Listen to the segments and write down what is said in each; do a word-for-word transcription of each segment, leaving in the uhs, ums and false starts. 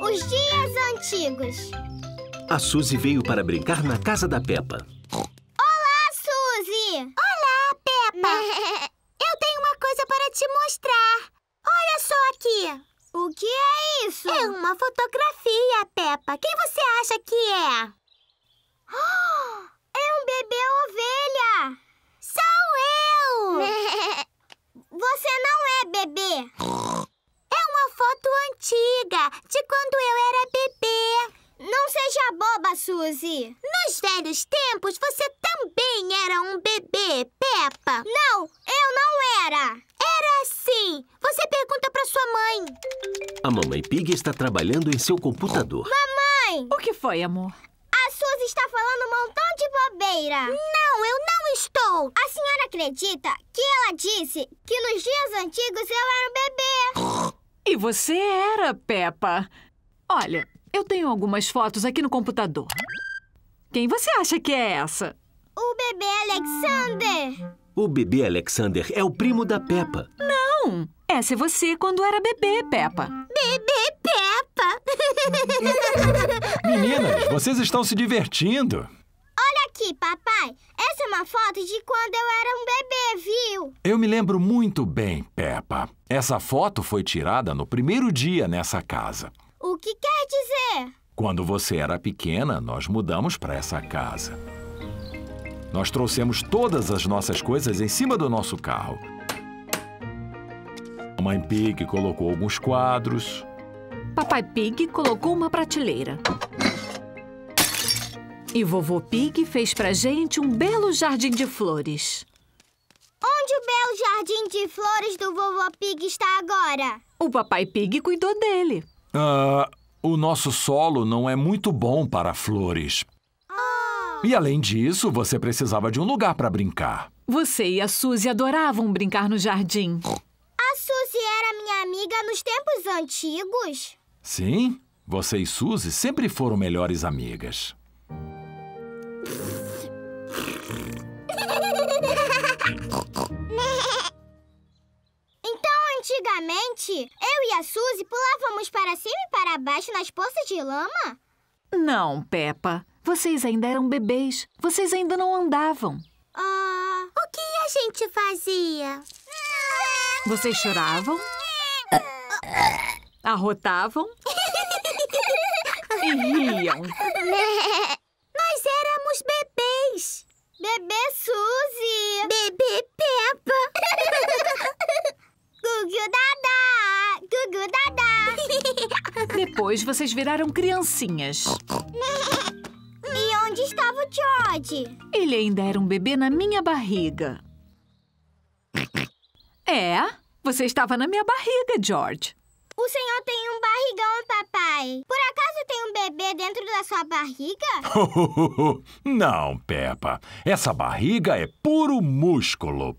Os dias antigos. A Suzy veio para brincar na casa da Peppa. Olá, Suzy! Olá, Peppa! Eu tenho uma coisa para te mostrar. Olha só aqui. O que é isso? É uma fotografia, Peppa. Quem você acha que é? É um bebê ovelha! Sou eu! Você não é bebê! É uma foto antiga, de quando eu era bebê. Não seja boba, Suzy! Nos velhos tempos, você também era um bebê, Peppa. Não, eu não era! Era sim! Você pergunta pra sua mãe. A mamãe Pig está trabalhando em seu computador. Mamãe! O que foi, amor? A Suzy está falando um montão de bobeira! Não, eu não estou! A senhora acredita que ela disse que nos dias antigos eu era um bebê? E você era, Peppa. Olha, eu tenho algumas fotos aqui no computador. Quem você acha que é essa? O bebê Alexander! O bebê Alexander é o primo da Peppa. Não! Essa é você quando era bebê, Peppa. Bebê Peppa! Meninas, vocês estão se divertindo. Olha aqui, papai. Essa é uma foto de quando eu era um bebê, viu? Eu me lembro muito bem, Peppa. Essa foto foi tirada no primeiro dia nessa casa. O que quer dizer? Quando você era pequena, nós mudamos para essa casa. Nós trouxemos todas as nossas coisas em cima do nosso carro. A mãe Pig colocou alguns quadros. Papai Pig colocou uma prateleira. E vovô Pig fez pra gente um belo jardim de flores. Onde o belo jardim de flores do vovô Pig está agora? O papai Pig cuidou dele. Ah, o nosso solo não é muito bom para flores. Oh. E além disso, você precisava de um lugar para brincar. Você e a Suzy adoravam brincar no jardim. A Suzy era minha amiga nos tempos antigos? Sim, você e Suzy sempre foram melhores amigas. Então, antigamente, eu e a Suzy pulávamos para cima e para baixo nas poças de lama? Não, Peppa. Vocês ainda eram bebês. Vocês ainda não andavam. Ah... O que a gente fazia? Vocês choravam, arrotavam e riam. Nós éramos bebês. Bebê Suzy! Bebê Peppa! Gugu Dadá! Gugu Dadá! Depois vocês viraram criancinhas. E onde estava o George? Ele ainda era um bebê na minha barriga. É, você estava na minha barriga, George. O senhor tem um barrigão, papai. Por acaso tem um bebê dentro da sua barriga? Não, Peppa. Essa barriga é puro músculo.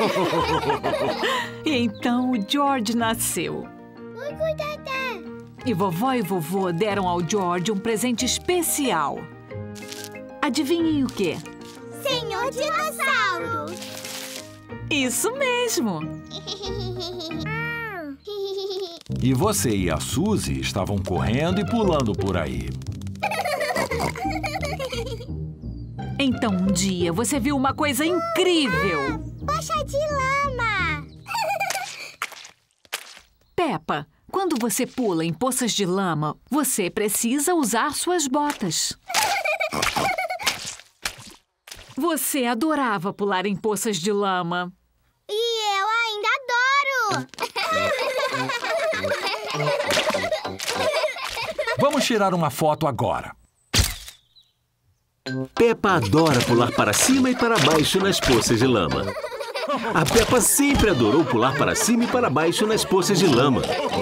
E então o George nasceu. Gugu Dadá! E vovó e vovô deram ao George um presente especial. Adivinhem o quê? Senhor Dinossauro! Isso mesmo! E você e a Suzy estavam correndo e pulando por aí. Então um dia você viu uma coisa incrível! Poxa de lama! Peppa, quando você pula em poças de lama, você precisa usar suas botas. Você adorava pular em poças de lama. E eu ainda adoro! Vamos tirar uma foto agora. Peppa adora pular para cima e para baixo nas poças de lama. A Peppa sempre adorou pular para cima e para baixo nas poças de lama.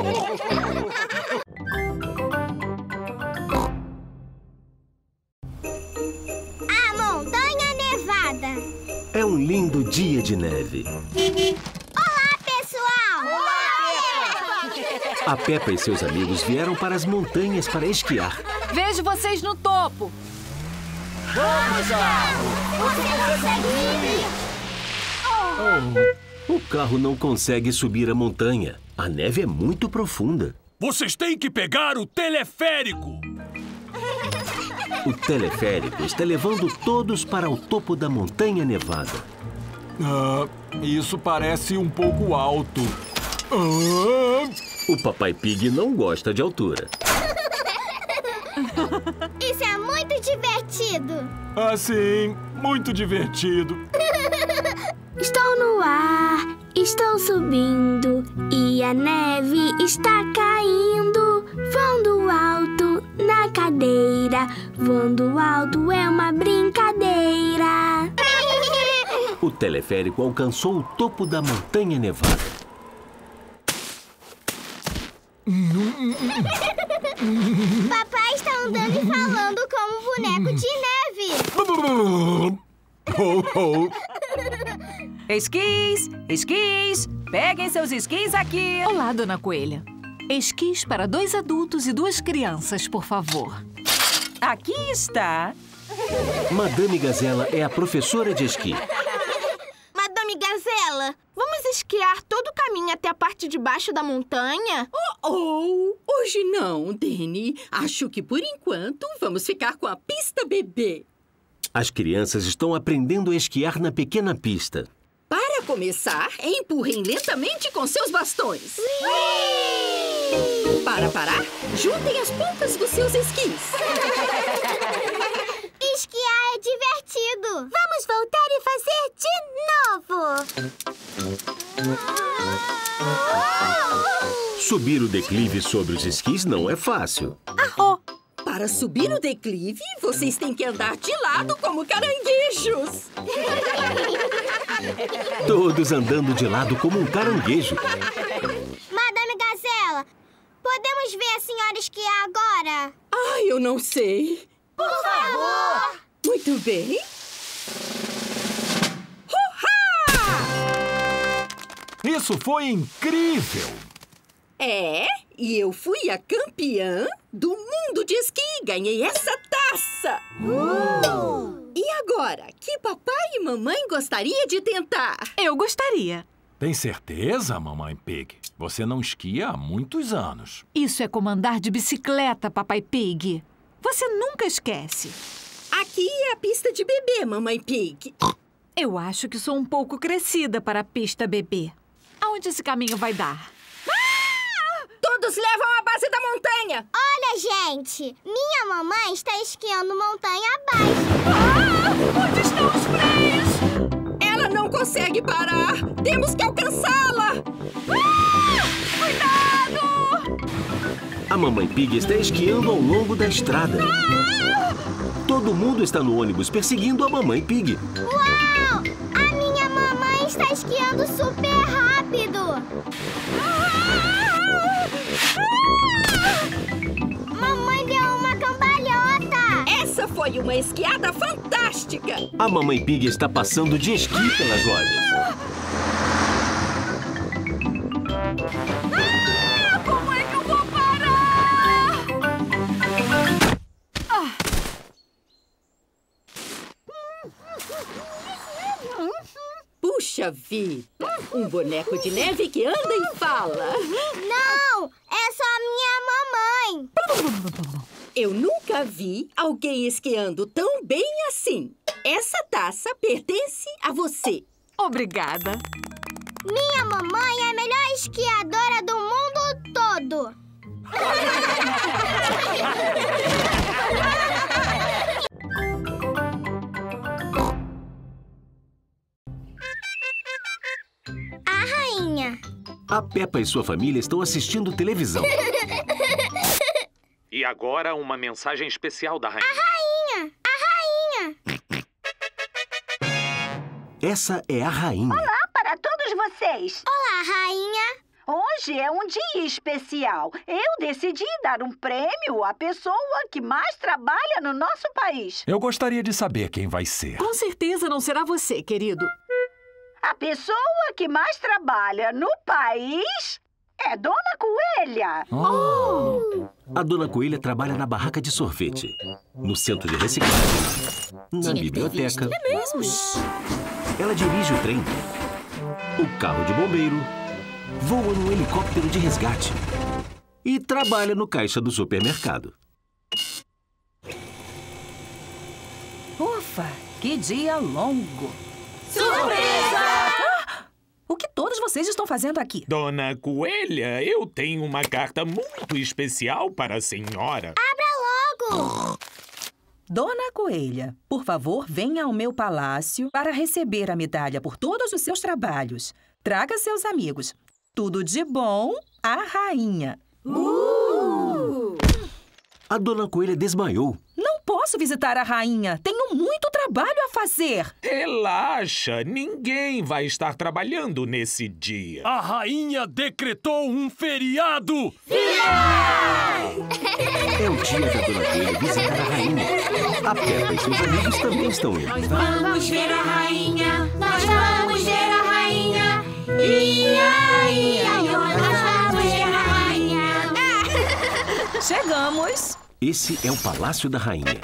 A Montanha Nevada! É um lindo dia de neve. Olá, pessoal! Olá, A Peppa e seus amigos vieram para as montanhas para esquiar. Vejo vocês no topo! Vamos lá! Você consegue subir! O carro não consegue subir a montanha. A neve é muito profunda. Vocês têm que pegar o teleférico! O teleférico está levando todos para o topo da montanha nevada. Ah, isso parece um pouco alto. Ah. O Papai Pig não gosta de altura. Isso é muito divertido! Ah, sim, muito divertido. Estou no ar, estou subindo e a neve está caindo. Voando alto na cadeira, voando alto é uma brincadeira. O teleférico alcançou o topo da montanha nevada. Papai está andando e falando como um boneco de neve. Oh, oh. Esquis, esquis, peguem seus esquis aqui. Olá, Dona Coelha. Esquis para dois adultos e duas crianças, por favor. Aqui está. Madame Gazela é a professora de esqui. Madame Gazela, vamos esquiar todo o caminho até a parte de baixo da montanha? Oh, oh, hoje não, Dani. Acho que, por enquanto, vamos ficar com a pista bebê. As crianças estão aprendendo a esquiar na pequena pista. Para começar, empurrem lentamente com seus bastões. Para parar, juntem as pontas dos seus esquis. Esquiar é divertido. Vamos voltar e fazer de novo. Subir o declive sobre os esquis não é fácil. Oh, para subir o declive, vocês têm que andar de lado como caranguejos. Todos andando de lado como um caranguejo. Madame Gazela, podemos ver a senhora esquiar agora? Ai, eu não sei. Por favor! Muito bem. Uhá! Isso foi incrível! É, e eu fui a campeã do mundo de esqui. Ganhei essa taça. Uh! E agora, que papai e mamãe gostaria de tentar? Eu gostaria. Tem certeza, Mamãe Pig? Você não esquia há muitos anos. Isso é como andar de bicicleta, Papai Pig. Você nunca esquece. Aqui é a pista de bebê, Mamãe Pig. Eu acho que sou um pouco crescida para a pista bebê. Aonde esse caminho vai dar? Todos levam a base da montanha! Olha, gente! Minha mamãe está esquiando montanha abaixo. Ah! Onde estão os freios? Ela não consegue parar! Temos que alcançá-la! Ah! Cuidado! A Mamãe Pig está esquiando ao longo da estrada. Ah! Todo mundo está no ônibus perseguindo a Mamãe Pig. Uau! A minha mamãe está esquiando super rápido. Mamãe deu uma cambalhota! Essa foi uma esquiada fantástica! A Mamãe Pig está passando de esqui pelas lojas. Ah, como é que eu vou parar? Ah. Puxa vida! Um boneco de neve que anda e fala! Não! É só a minha mamãe! Eu nunca vi alguém esquiando tão bem assim. Essa taça pertence a você. Obrigada. Minha mamãe é a melhor esquiadora do mundo todo! A rainha. A Peppa e sua família estão assistindo televisão. E agora uma mensagem especial da rainha. A rainha! A rainha! Essa é a rainha. Olá para todos vocês! Olá, rainha! Hoje é um dia especial. Eu decidi dar um prêmio à pessoa que mais trabalha no nosso país. Eu gostaria de saber quem vai ser. Com certeza não será você, querido. A pessoa que mais trabalha no país é Dona Coelha. Oh. A Dona Coelha trabalha na barraca de sorvete, no centro de reciclagem, na biblioteca. É mesmo? Ela dirige o trem, o carro de bombeiro, voa num helicóptero de resgate e trabalha no caixa do supermercado. Ufa, que dia longo! Surpresa! Ah, o que todos vocês estão fazendo aqui? Dona Coelha, eu tenho uma carta muito especial para a senhora. Abra logo! Dona Coelha, por favor, venha ao meu palácio para receber a medalha por todos os seus trabalhos. Traga seus amigos. Tudo de bom, a rainha. Uh! A Dona Coelha desmaiou. Não posso visitar a rainha. Tenho muito trabalho a fazer. Relaxa, ninguém vai estar trabalhando nesse dia. A rainha decretou um feriado! É o dia da Dona Coelha visitar a rainha. A Peppa e seus amigos também estão indo. Nós vamos ver a rainha, nós vamos ver a rainha. Ia, ia, ia, nós vamos ver a rainha. Chegamos. Esse é o Palácio da Rainha.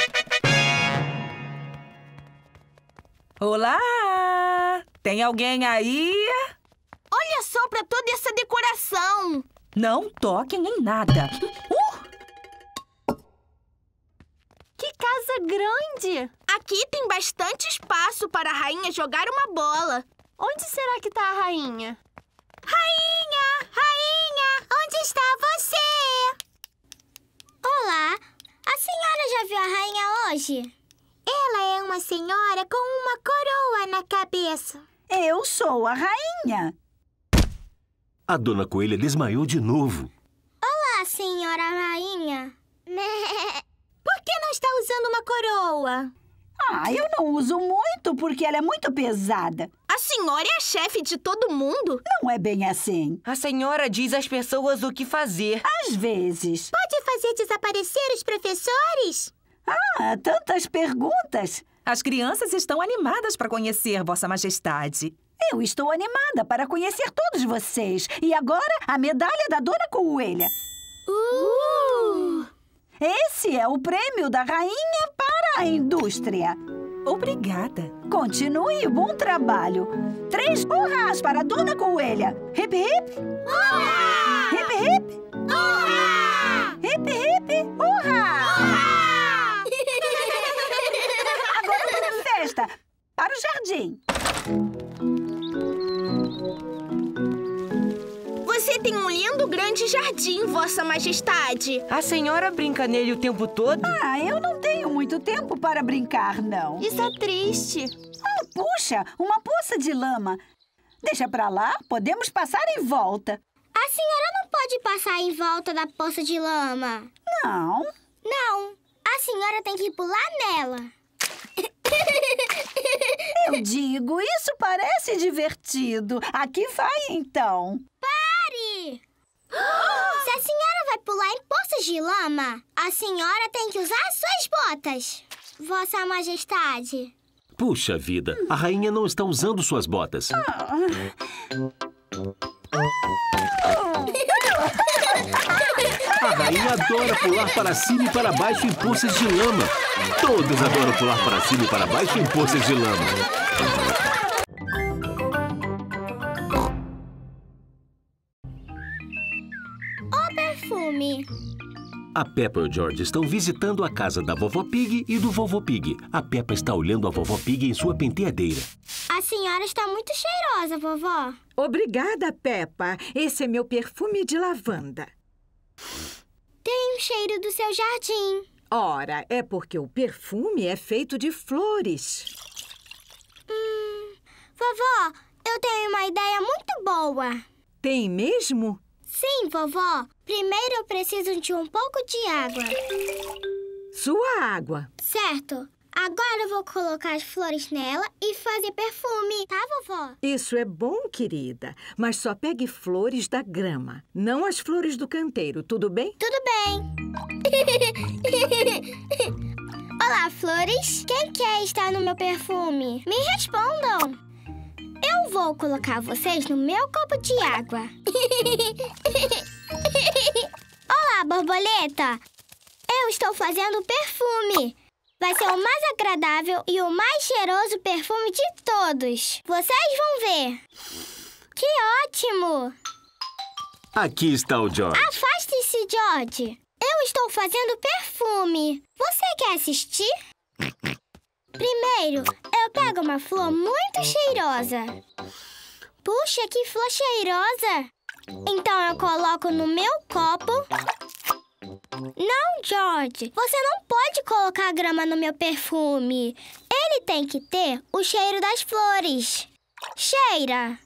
Olá! Tem alguém aí? Olha só pra toda essa decoração. Não toquem em nada. Uh! Que casa grande! Aqui tem bastante espaço para a rainha jogar uma bola. Onde será que tá a rainha? Rainha! Rainha! Onde está você? Olá! A senhora já viu a rainha hoje? Ela é uma senhora com uma coroa na cabeça. Eu sou a rainha. A Dona Coelha desmaiou de novo. Olá, senhora rainha. Por que não está usando uma coroa? Ah, eu não uso muito porque ela é muito pesada. A senhora é a chefe de todo mundo? Não é bem assim. A senhora diz às pessoas o que fazer. Às vezes. Pode fazer desaparecer os professores? Ah, tantas perguntas. As crianças estão animadas para conhecer Vossa Majestade. Eu estou animada para conhecer todos vocês. E agora, a medalha da Dona Coelha. Uh! Esse é o prêmio da rainha para a indústria. Obrigada. Continue o bom trabalho. Três urrás para a Dona Coelha. Hip, hip. Urra! Hip, hip. Urra! Hip, hip. Urra! Agora uma festa para o jardim. Você tem um lindo grande jardim, Vossa Majestade. A senhora brinca nele o tempo todo? Ah, eu não tenho muito tempo para brincar, não. Isso é triste. Ah, puxa, uma poça de lama. Deixa pra lá, podemos passar em volta. A senhora não pode passar em volta da poça de lama. Não. Não, a senhora tem que pular nela. Eu digo, isso parece divertido. Aqui vai, então. Pare! Se a senhora vai pular em poças de lama, a senhora tem que usar suas botas, Vossa Majestade. Puxa vida, a rainha não está usando suas botas. A rainha adora pular para cima e para baixo em poças de lama. Todos adoram pular para cima e para baixo em poças de lama. O perfume. A Peppa e o George estão visitando a casa da Vovó Pig e do Vovô Pig. A Peppa está olhando a Vovó Pig em sua penteadeira. A senhora está muito cheirosa, vovó. Obrigada, Peppa. Esse é meu perfume de lavanda. Tem o cheiro do seu jardim. Ora, é porque o perfume é feito de flores. Hum, vovó, eu tenho uma ideia muito boa. Tem mesmo? Sim, vovó. Primeiro eu preciso de um pouco de água. Sua água. Certo. Agora eu vou colocar as flores nela e fazer perfume, tá, vovó? Isso é bom, querida. Mas só pegue flores da grama, não as flores do canteiro, tudo bem? Tudo bem. Olá, flores. Quem quer estar no meu perfume? Me respondam. Eu vou colocar vocês no meu copo de água. Olá, borboleta. Eu estou fazendo perfume. Vai ser o mais agradável e o mais cheiroso perfume de todos. Vocês vão ver. Que ótimo! Aqui está o George. Afaste-se, George. Eu estou fazendo perfume. Você quer assistir? Primeiro, eu pego uma flor muito cheirosa. Puxa, que flor cheirosa! Então eu coloco no meu copo. Não, George, você não pode colocar grama no meu perfume. Ele tem que ter o cheiro das flores. Cheira!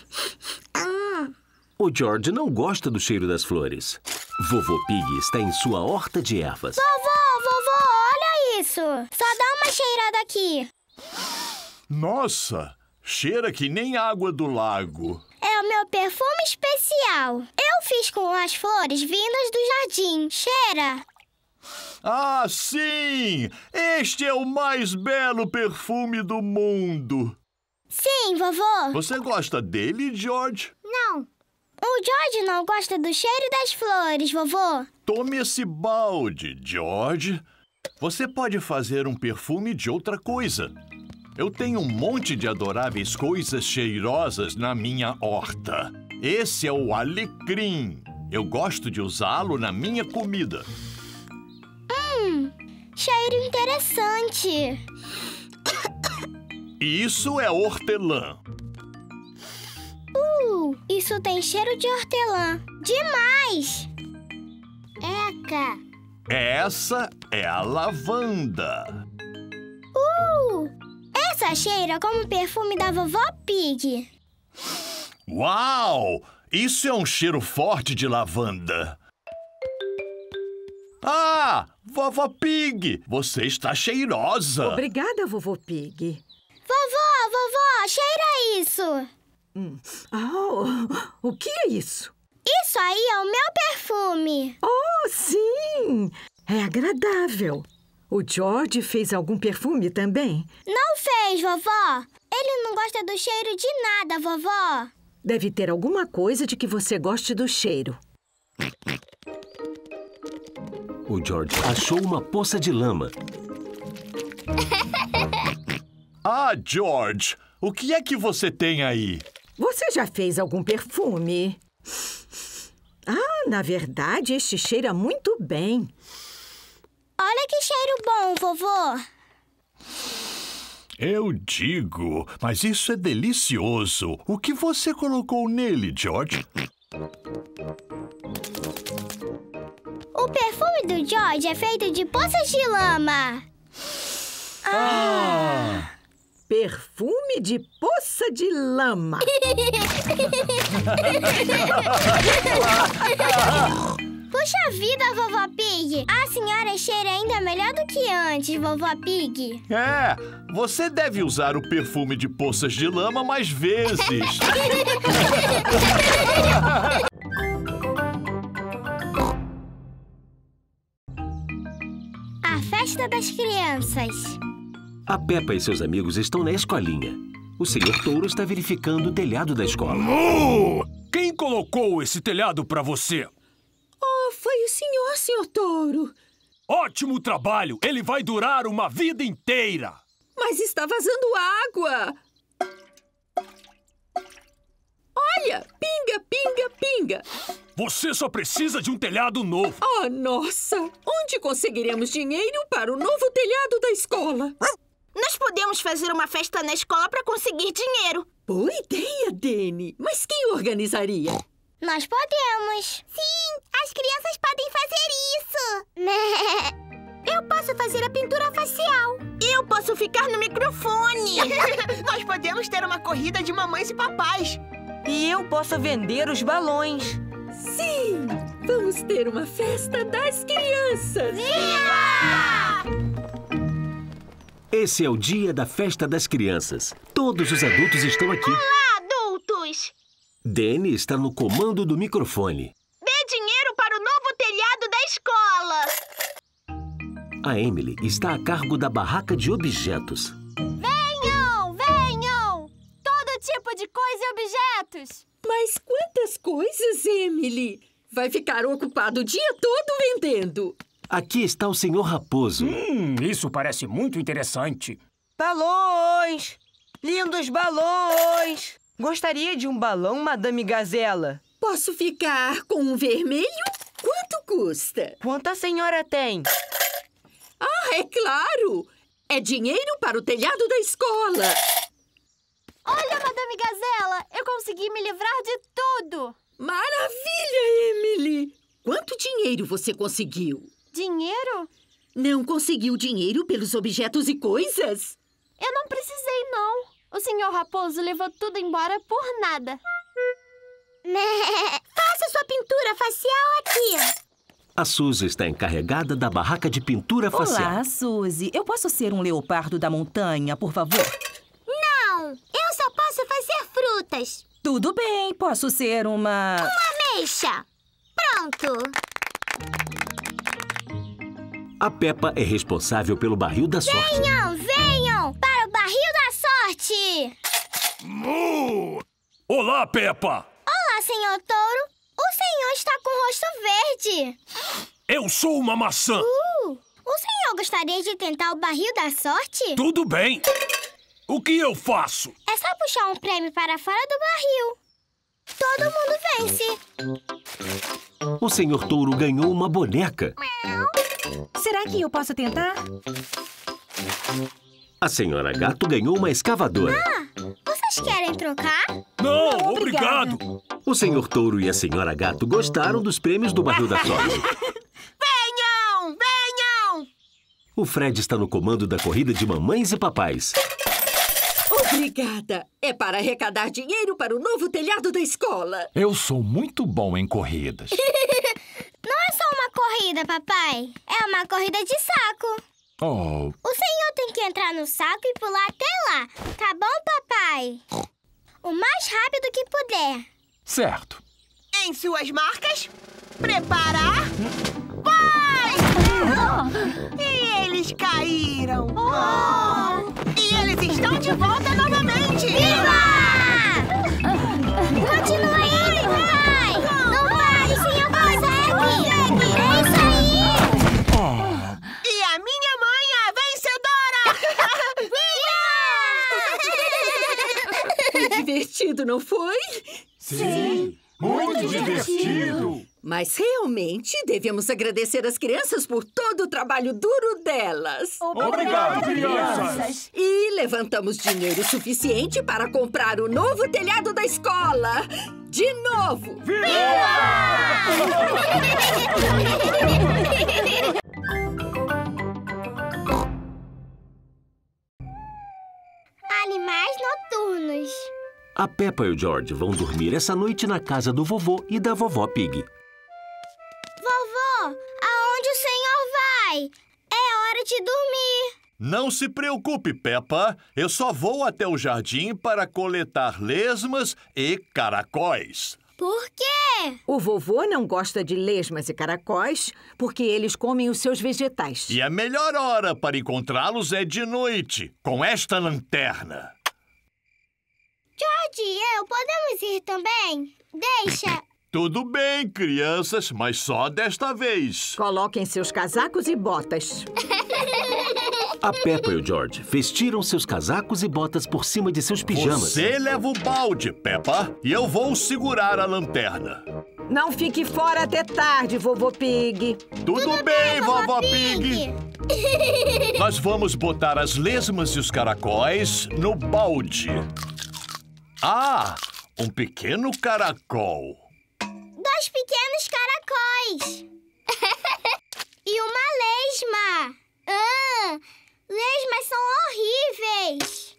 O George não gosta do cheiro das flores. Vovô Pig está em sua horta de ervas. Vovô, vovô, olha isso! Só dá uma cheirada aqui. Nossa, cheira que nem água do lago. É o meu perfume especial. Eu fiz com as flores vindas do jardim. Cheira! Ah, sim! Este é o mais belo perfume do mundo. Sim, vovô. Você gosta dele, George? Não. O George não gosta do cheiro das flores, vovô. Tome esse balde, George. Você pode fazer um perfume de outra coisa. Eu tenho um monte de adoráveis coisas cheirosas na minha horta. Esse é o alecrim. Eu gosto de usá-lo na minha comida. Hum, cheiro interessante. Isso é hortelã. Uh, isso tem cheiro de hortelã. Demais! Eca! Essa é a lavanda. Uh! Essa cheira como o perfume da vovó Pig. Uau! Isso é um cheiro forte de lavanda. Ah! Vovó Pig! Você está cheirosa! Obrigada, vovô Pig. Vovó, vovó, cheira isso! Hum. Oh, o que é isso? Isso aí é o meu perfume. Oh, sim! É agradável. O George fez algum perfume também? Não fez, vovó. Ele não gosta do cheiro de nada, vovó. Deve ter alguma coisa de que você goste do cheiro. O George achou uma poça de lama. Ah, George, o que é que você tem aí? Você já fez algum perfume? Ah, na verdade, este cheira muito bem. Olha que cheiro bom, vovô. Eu digo, mas isso é delicioso. O que você colocou nele, George? O perfume do George é feito de poças de lama. Ah! Perfume de poça de lama. Puxa vida, vovó Pig. A senhora cheira ainda melhor do que antes, vovó Pig. É, você deve usar o perfume de poças de lama mais vezes. A festa das crianças. A Peppa e seus amigos estão na escolinha. O senhor Touro está verificando o telhado da escola. Oh! Quem colocou esse telhado para você? Oh, foi o senhor, senhor Touro. Ótimo trabalho! Ele vai durar uma vida inteira! Mas está vazando água! Olha! Pinga, pinga, pinga! Você só precisa de um telhado novo. Oh, nossa! Onde conseguiremos dinheiro para o novo telhado da escola? Nós podemos fazer uma festa na escola para conseguir dinheiro. Boa ideia, Dani. Mas quem organizaria? Nós podemos. Sim, as crianças podem fazer isso. Eu posso fazer a pintura facial. Eu posso ficar no microfone. Nós podemos ter uma corrida de mamães e papais. E eu posso vender os balões. Sim! Vamos ter uma festa das crianças! Viva! Esse é o dia da festa das crianças. Todos os adultos estão aqui. Olá, adultos! Danny está no comando do microfone. Dê dinheiro para o novo telhado da escola. A Emily está a cargo da barraca de objetos. Venham, venham! Todo tipo de coisa e objetos. Mas quantas coisas, Emily? Vai ficar ocupado o dia todo vendendo. Aqui está o senhor Raposo. Hum, isso parece muito interessante. Balões! Lindos balões! Gostaria de um balão, Madame Gazela? Posso ficar com um vermelho? Quanto custa? Quanto a senhora tem? Ah, é claro! É dinheiro para o telhado da escola. Olha, Madame Gazela, eu consegui me livrar de tudo. Maravilha, Emily! Quanto dinheiro você conseguiu? Dinheiro? Não conseguiu dinheiro pelos objetos e coisas? Eu não precisei, não. O senhor Raposo levou tudo embora por nada. Faça sua pintura facial aqui. A Suzy está encarregada da barraca de pintura facial. Olá, Suzy. Eu posso ser um leopardo da montanha, por favor? Não, eu só posso fazer frutas. Tudo bem, posso ser uma... Uma ameixa. Pronto. A Peppa é responsável pelo barril da sorte. Venham, venham para o barril da sorte. Mu! Olá, Peppa. Olá, senhor Touro. O senhor está com o rosto verde. Eu sou uma maçã. Uh, o senhor gostaria de tentar o barril da sorte? Tudo bem. O que eu faço? É só puxar um prêmio para fora do barril. Todo mundo vence. O senhor Touro ganhou uma boneca. Será que eu posso tentar? A senhora Gato ganhou uma escavadora. Ah, vocês querem trocar? Não, Não obrigado. obrigado. O senhor Touro e a senhora Gato gostaram dos prêmios do barril da sorte. Venham, venham! O Fred está no comando da corrida de mamães e papais. Obrigada. É para arrecadar dinheiro para o novo telhado da escola. Eu sou muito bom em corridas. Não é só uma corrida, papai. É uma corrida de saco. Oh. O senhor tem que entrar no saco e pular até lá. Tá bom, papai? O mais rápido que puder. Certo. Em suas marcas, preparar, vai! E eles caíram. Oh. E eles estão de volta novamente. Viva! Continua aí, papai. Não pare, senhor consegue. É isso aí. Oh. E a minha mãe é a vencedora. Viva! Foi divertido, não foi? Sim, muito divertido. Mas realmente devemos agradecer as crianças por todo o trabalho duro delas. Obrigado, crianças. E levantamos dinheiro suficiente para comprar o novo telhado da escola. De novo. Viva! Animais noturnos. A Peppa e o George vão dormir essa noite na casa do vovô e da vovó Pig. Vovô, aonde o senhor vai? É hora de dormir. Não se preocupe, Peppa. Eu só vou até o jardim para coletar lesmas e caracóis. Por quê? O vovô não gosta de lesmas e caracóis porque eles comem os seus vegetais. E a melhor hora para encontrá-los é de noite, com esta lanterna. George e eu podemos ir também? Deixa. Tudo bem, crianças, mas só desta vez. Coloquem seus casacos e botas. A Peppa e o George vestiram seus casacos e botas por cima de seus pijamas. Você leva o balde, Peppa, e eu vou segurar a lanterna. Não fique fora até tarde, vovô Pig. Tudo, Tudo bem, bem, vovó Pig. Pig. Nós vamos botar as lesmas e os caracóis no balde. Ah, um pequeno caracol. Dois pequenos caracóis. E uma lesma. Ah, lesmas são horríveis.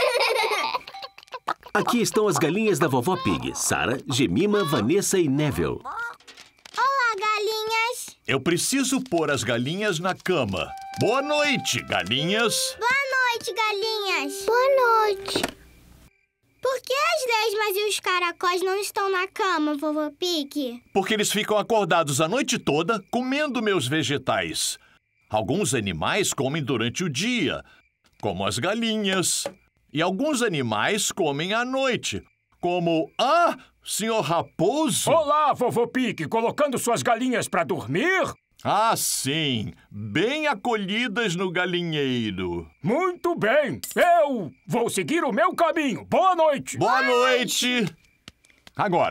Aqui estão as galinhas da vovó Pig. Sarah, Jemima, Vanessa e Neville. Olá, galinhas. Eu preciso pôr as galinhas na cama. Boa noite, galinhas. Boa noite, galinhas. Boa noite. Por que as lesmas e os caracóis não estão na cama, vovô Pig? Porque eles ficam acordados a noite toda comendo meus vegetais. Alguns animais comem durante o dia, como as galinhas. E alguns animais comem à noite, como... Ah, senhor Raposo! Olá, vovô Pig, colocando suas galinhas para dormir? Ah, sim, bem acolhidas no galinheiro. Muito bem, eu vou seguir o meu caminho. Boa noite! Boa noite! Agora,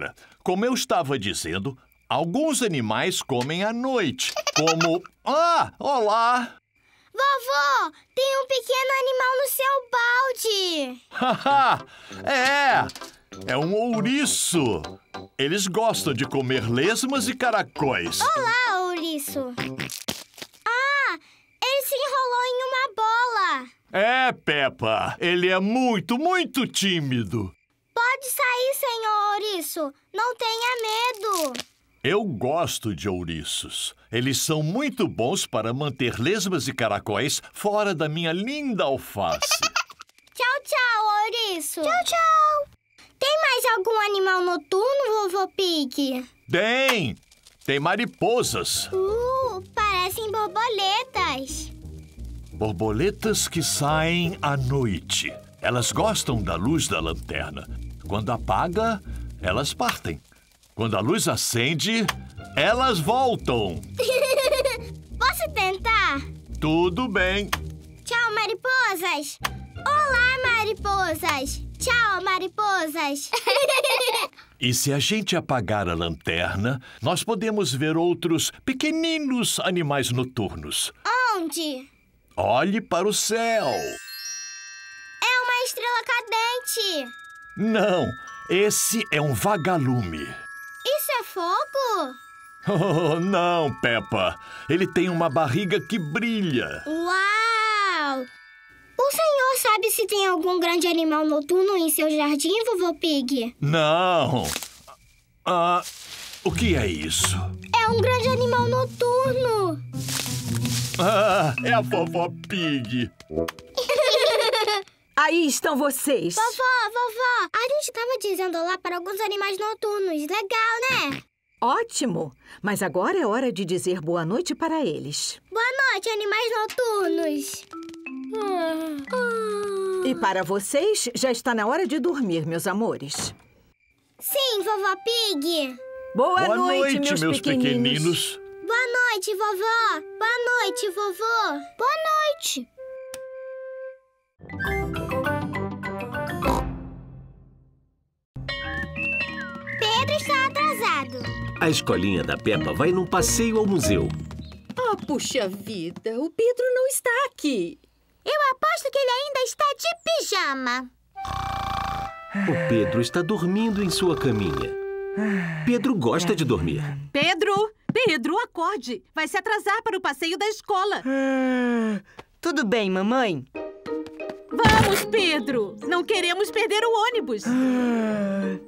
como eu estava dizendo, alguns animais comem à noite, como... Ah, olá! Vovô, tem um pequeno animal no seu balde. Haha, é! É um ouriço. Eles gostam de comer lesmas e caracóis. Olá, ouriço. Ah, ele se enrolou em uma bola. É, Peppa. Ele é muito, muito tímido. Pode sair, senhor ouriço. Não tenha medo. Eu gosto de ouriços. Eles são muito bons para manter lesmas e caracóis fora da minha linda alface. Tchau, tchau, ouriço. Tchau, tchau. Tem mais algum animal noturno, vovô Pig? Tem! Tem mariposas. Uh, parecem borboletas. Borboletas que saem à noite. Elas gostam da luz da lanterna. Quando apaga, elas partem. Quando a luz acende, elas voltam. Posso tentar? Tudo bem. Tchau, mariposas. Olá, mariposas. Tchau, mariposas. E se a gente apagar a lanterna, nós podemos ver outros pequeninos animais noturnos. Onde? Olhe para o céu. É uma estrela cadente. Não, esse é um vagalume. Isso é fogo? Oh, não, Peppa. Ele tem uma barriga que brilha. Uau! O senhor sabe se tem algum grande animal noturno em seu jardim, vovô Pig? Não. Ah, o que é isso? É um grande animal noturno. Ah, é a vovó Pig. Aí estão vocês. Vovó, vovó, a gente estava dizendo olá para alguns animais noturnos. Legal, né? Ótimo! Mas agora é hora de dizer boa noite para eles. Boa noite, animais noturnos. E para vocês, já está na hora de dormir, meus amores. Sim, vovó Pig. Boa, Boa noite, noite, meus, meus pequeninos. pequeninos. Boa noite, vovó. Boa noite, vovô. Boa noite. Pedro está atrasado. A escolinha da Peppa vai num passeio ao museu. Oh, puxa vida, o Pedro não está aqui. Eu aposto que ele ainda está de pijama. O Pedro está dormindo em sua caminha. Pedro gosta de dormir. Pedro! Pedro, acorde! Vai se atrasar para o passeio da escola. Ah, tudo bem, mamãe? Vamos, Pedro! Não queremos perder o ônibus. Ah.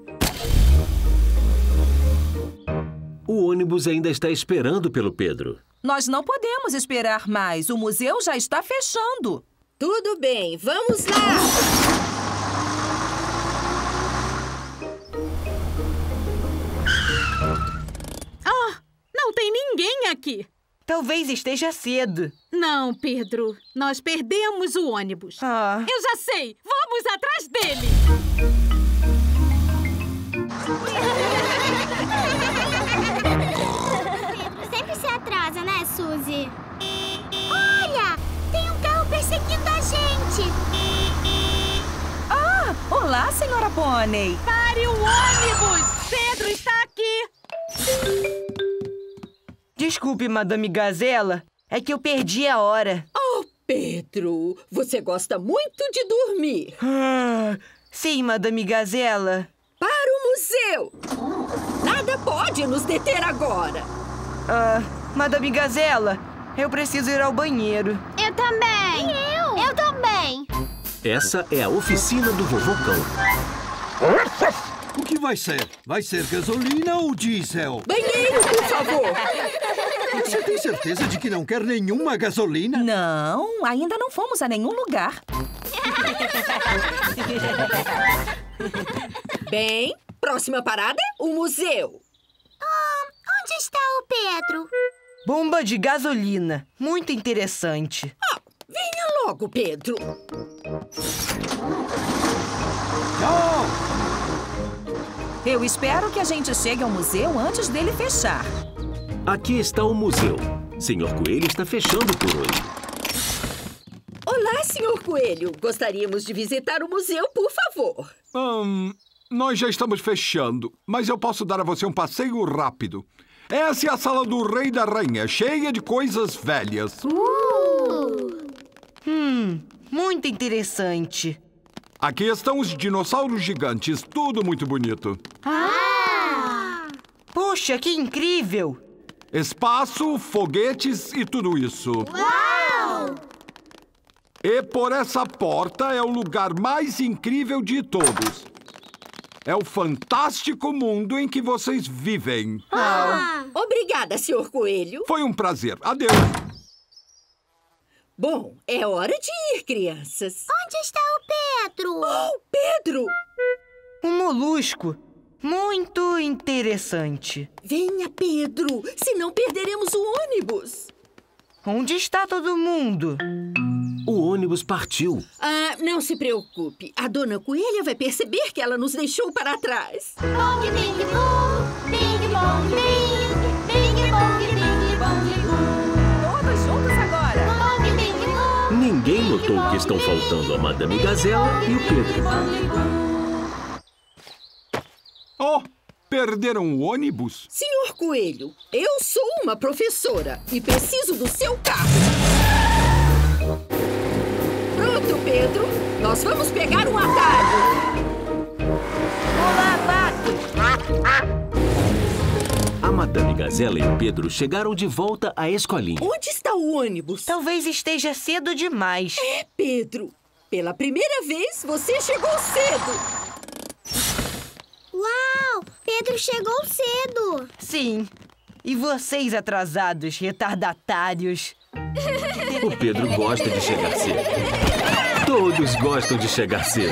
O ônibus ainda está esperando pelo Pedro. Nós não podemos esperar mais. O museu já está fechando. Tudo bem, vamos lá! Ah, não tem ninguém aqui. Talvez esteja cedo. Não, Pedro. Nós perdemos o ônibus. Ah. Eu já sei. Vamos atrás dele. Pedro sempre se atrasa, né, Suzy? Olha! Tem um carro perseguindo a gente! Ah! Olá, senhora Pônei! Pare o ônibus! Pedro está aqui! Desculpe, Madame Gazela. É que eu perdi a hora. Oh, Pedro! Você gosta muito de dormir. Ah, sim, Madame Gazela. Para o museu! Nada pode nos deter agora. Ah, Madame Gazela, eu preciso ir ao banheiro. Eu também! E eu? Eu também! Essa é a oficina do Vovô Cão. O que vai ser? Vai ser gasolina ou diesel? Banheiro, por favor! Você tem certeza de que não quer nenhuma gasolina? Não, ainda não fomos a nenhum lugar. Bem, próxima parada, o museu. Oh, onde está o Pedro? Bomba de gasolina. Muito interessante. Ah, venha logo, Pedro. Tchau! Eu espero que a gente chegue ao museu antes dele fechar. Aqui está o museu. Senhor Coelho está fechando por hoje. Olá, senhor Coelho. Gostaríamos de visitar o museu, por favor. Hum, nós já estamos fechando, mas eu posso dar a você um passeio rápido. Essa é a sala do rei e da rainha, cheia de coisas velhas. Uh! Hum, muito interessante. Aqui estão os dinossauros gigantes, tudo muito bonito. Ah! Puxa, que incrível! Espaço, foguetes e tudo isso. Uau! E por essa porta é o lugar mais incrível de todos. É o fantástico mundo em que vocês vivem. Ah. Obrigada, senhor Coelho. Foi um prazer. Adeus. Bom, é hora de ir, crianças. Onde está o Pedro? Oh, Pedro! Um molusco. Muito interessante. Venha, Pedro, senão perderemos o ônibus. Onde está todo mundo? O ônibus partiu. Ah, não se preocupe. A dona Coelha vai perceber que ela nos deixou para trás. Bong, bing, bong, bing, bong, bing, bing, bong, bing, bong, bong. Todos juntos agora. Bong, bing, bong. Ninguém notou que estão faltando a Madame Gazela e o Pedro. Oh, perderam o ônibus? Senhor Coelho, eu sou uma professora e preciso do seu carro. Pronto, Pedro. Nós vamos pegar um atalho. Olá, Pato. A Madame Gazela e o Pedro chegaram de volta à escolinha. Onde está o ônibus? Talvez esteja cedo demais. É, Pedro. Pela primeira vez, você chegou cedo. Uau! Pedro chegou cedo. Sim. E vocês atrasados, retardatários. O Pedro gosta de chegar cedo. Todos gostam de chegar cedo.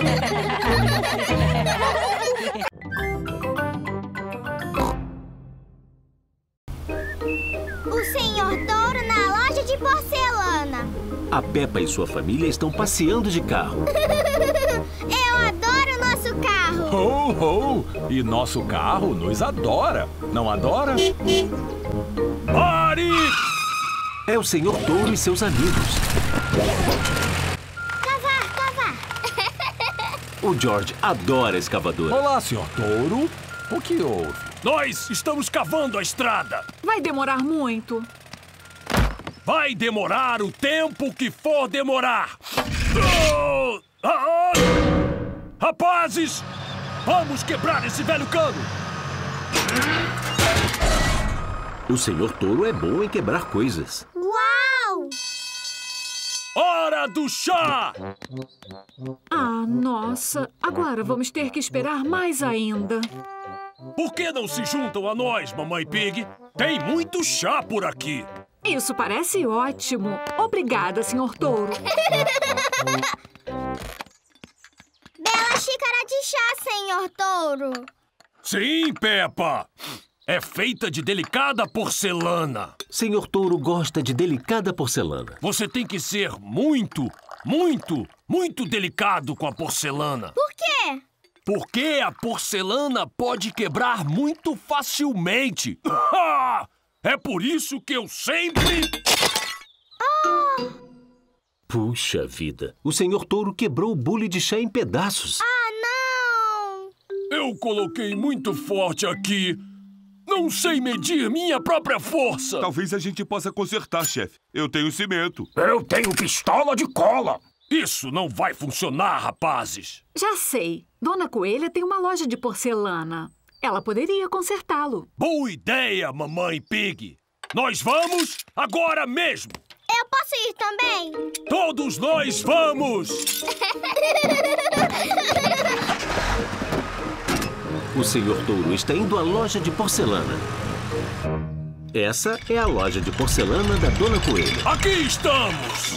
O senhor Touro na loja de porcelana. A Peppa e sua família estão passeando de carro. Eu adoro o nosso carro. Ho, ho! E nosso carro nos adora. Não adora? Pare! É o senhor Touro e seus amigos. Cavar, cavar. O George adora escavador. Olá, senhor Touro. O que houve? Nós estamos cavando a estrada. Vai demorar muito. Vai demorar o tempo que for demorar. Oh! Ah, ah! Rapazes, vamos quebrar esse velho cano. O senhor Touro é bom em quebrar coisas. Uau! Hora do chá! Ah, nossa. Agora vamos ter que esperar mais ainda. Por que não se juntam a nós, Mamãe Pig? Tem muito chá por aqui. Isso parece ótimo. Obrigada, senhor Touro. Bela xícara de chá, senhor Touro. Sim, Peppa. É feita de delicada porcelana. Senhor Touro gosta de delicada porcelana. Você tem que ser muito, muito, muito delicado com a porcelana. Por quê? Porque a porcelana pode quebrar muito facilmente. É por isso que eu sempre... Oh. Puxa vida, o senhor Touro quebrou o bule de chá em pedaços. Ah, não! Eu coloquei muito forte aqui. Não sei medir minha própria força. Talvez a gente possa consertar, chefe. Eu tenho cimento. Eu tenho pistola de cola. Isso não vai funcionar, rapazes. Já sei. Dona Coelha tem uma loja de porcelana. Ela poderia consertá-lo. Boa ideia, Mamãe Pig. Nós vamos agora mesmo. Eu posso ir também? Todos nós vamos! O senhor Touro está indo à loja de porcelana. Essa é a loja de porcelana da Dona Coelha. Aqui estamos!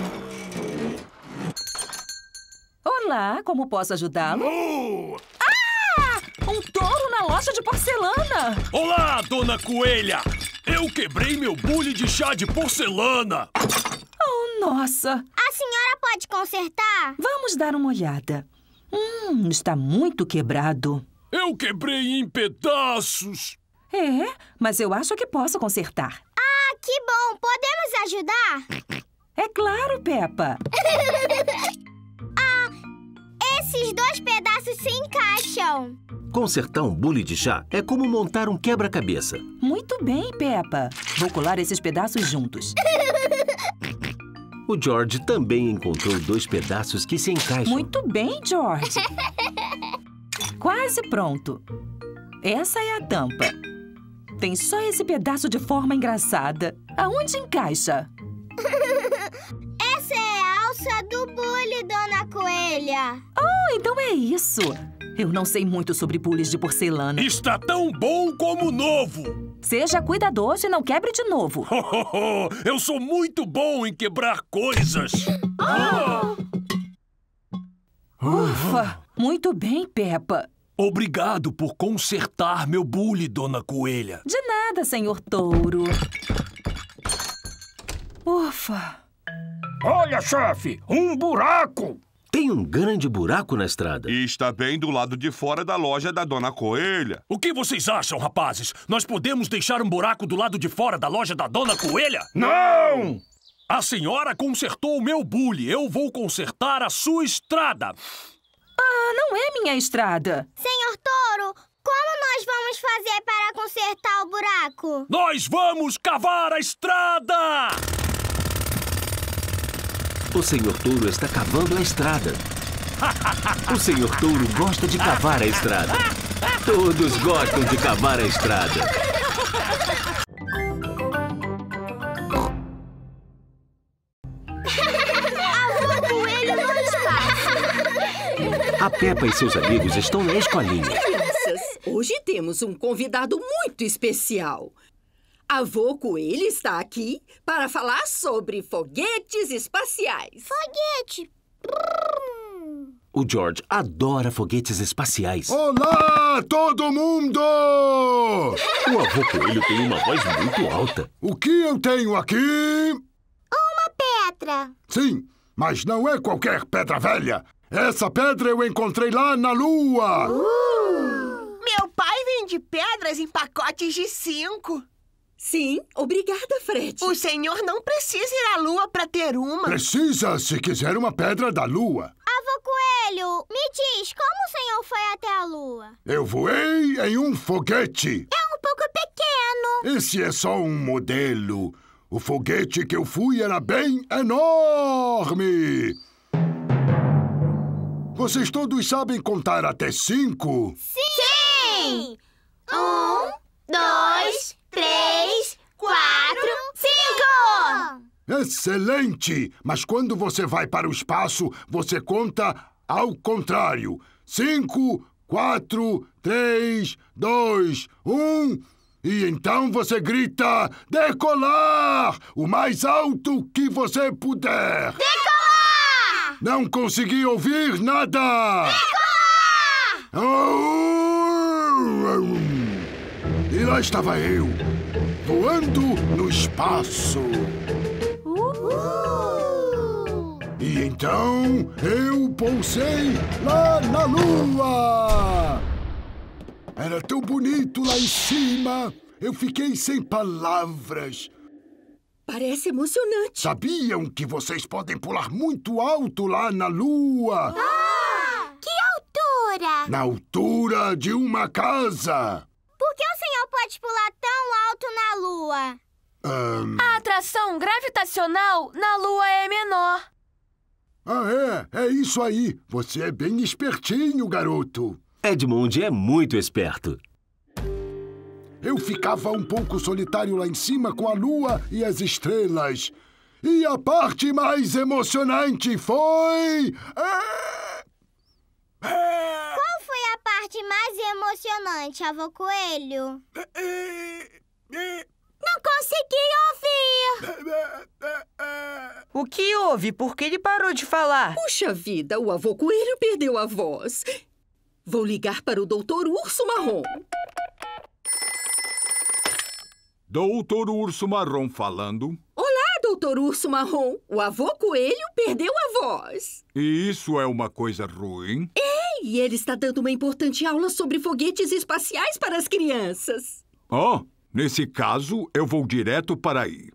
Olá, como posso ajudá-lo? Uh! Ah! Um touro na loja de porcelana! Olá, Dona Coelha! Eu quebrei meu bule de chá de porcelana! Oh, nossa! A senhora pode consertar? Vamos dar uma olhada. Hum, está muito quebrado. Eu quebrei em pedaços! É, mas eu acho que posso consertar. Ah, que bom! Podemos ajudar? É claro, Peppa. Ah, esse esses dois pedaços se encaixam. Consertar um bule de chá é como montar um quebra-cabeça. Muito bem, Peppa. Vou colar esses pedaços juntos. O George também encontrou dois pedaços que se encaixam. Muito bem, George. Quase pronto. Essa é a tampa. Tem só esse pedaço de forma engraçada. Aonde encaixa? Essa é a alça do bule, Dona Coelha. Oh, então é isso. Eu não sei muito sobre bules de porcelana. Está tão bom como novo. Seja cuidadoso e não quebre de novo. Eu sou muito bom em quebrar coisas. Oh! Ufa! Muito bem, Peppa. Obrigado por consertar meu bule, Dona Coelha. De nada, senhor Touro. Ufa! Olha, chefe, um buraco! Tem um grande buraco na estrada. E está bem do lado de fora da loja da Dona Coelha. O que vocês acham, rapazes? Nós podemos deixar um buraco do lado de fora da loja da Dona Coelha? Não! A senhora consertou o meu bule. Eu vou consertar a sua estrada. Ah, não é minha estrada. Senhor Touro, como nós vamos fazer para consertar o buraco? Nós vamos cavar a estrada! O senhor Touro está cavando a estrada. O senhor Touro gosta de cavar a estrada. Todos gostam de cavar a estrada. Avô Coelho no espaço. A Peppa e seus amigos estão na escolinha. Crianças, hoje temos um convidado muito especial. Avô Coelho está aqui para falar sobre foguetes espaciais. Foguete! O George adora foguetes espaciais. Olá, todo mundo! O avô Coelho tem uma voz muito alta. O que eu tenho aqui? Uma pedra. Sim, mas não é qualquer pedra velha. Essa pedra eu encontrei lá na Lua. Uh! Meu pai vende pedras em pacotes de cinco. Sim, obrigada, Fred. O senhor não precisa ir à Lua para ter uma. Precisa, se quiser uma pedra da Lua. Avô Coelho, me diz, como o senhor foi até a Lua? Eu voei em um foguete. É um pouco pequeno. Esse é só um modelo. O foguete que eu fui era bem enorme. Vocês todos sabem contar até cinco? Sim! Um, dois, três, quatro, cinco! Excelente! Mas quando você vai para o espaço, você conta ao contrário. Cinco, quatro, três, dois, um... E então você grita, decolar! O mais alto que você puder. Decolar! Não consegui ouvir nada! Decolar! E lá estava eu, voando no espaço. Uh! E então eu pousei lá na Lua. Era tão bonito lá em cima. Eu fiquei sem palavras. Parece emocionante. Sabiam que vocês podem pular muito alto lá na Lua? Ah! Que altura? Na altura de uma casa. Por que o senhor pode pular tão alto na Lua? Um... A atração gravitacional na Lua é menor. Ah, é? É isso aí. Você é bem espertinho, garoto. Edmund é muito esperto. Eu ficava um pouco solitário lá em cima com a lua e as estrelas. E a parte mais emocionante foi... Qual foi a parte mais emocionante, avô Coelho? Não consegui ouvir! O que houve? Por que ele parou de falar? Puxa vida, o avô Coelho perdeu a voz. Vou ligar para o doutor Urso Marrom. Doutor Urso Marrom falando. Olá, doutor Urso Marrom. O avô Coelho perdeu a voz. E isso é uma coisa ruim? É, e ele está dando uma importante aula sobre foguetes espaciais para as crianças. Oh, nesse caso, eu vou direto para aí.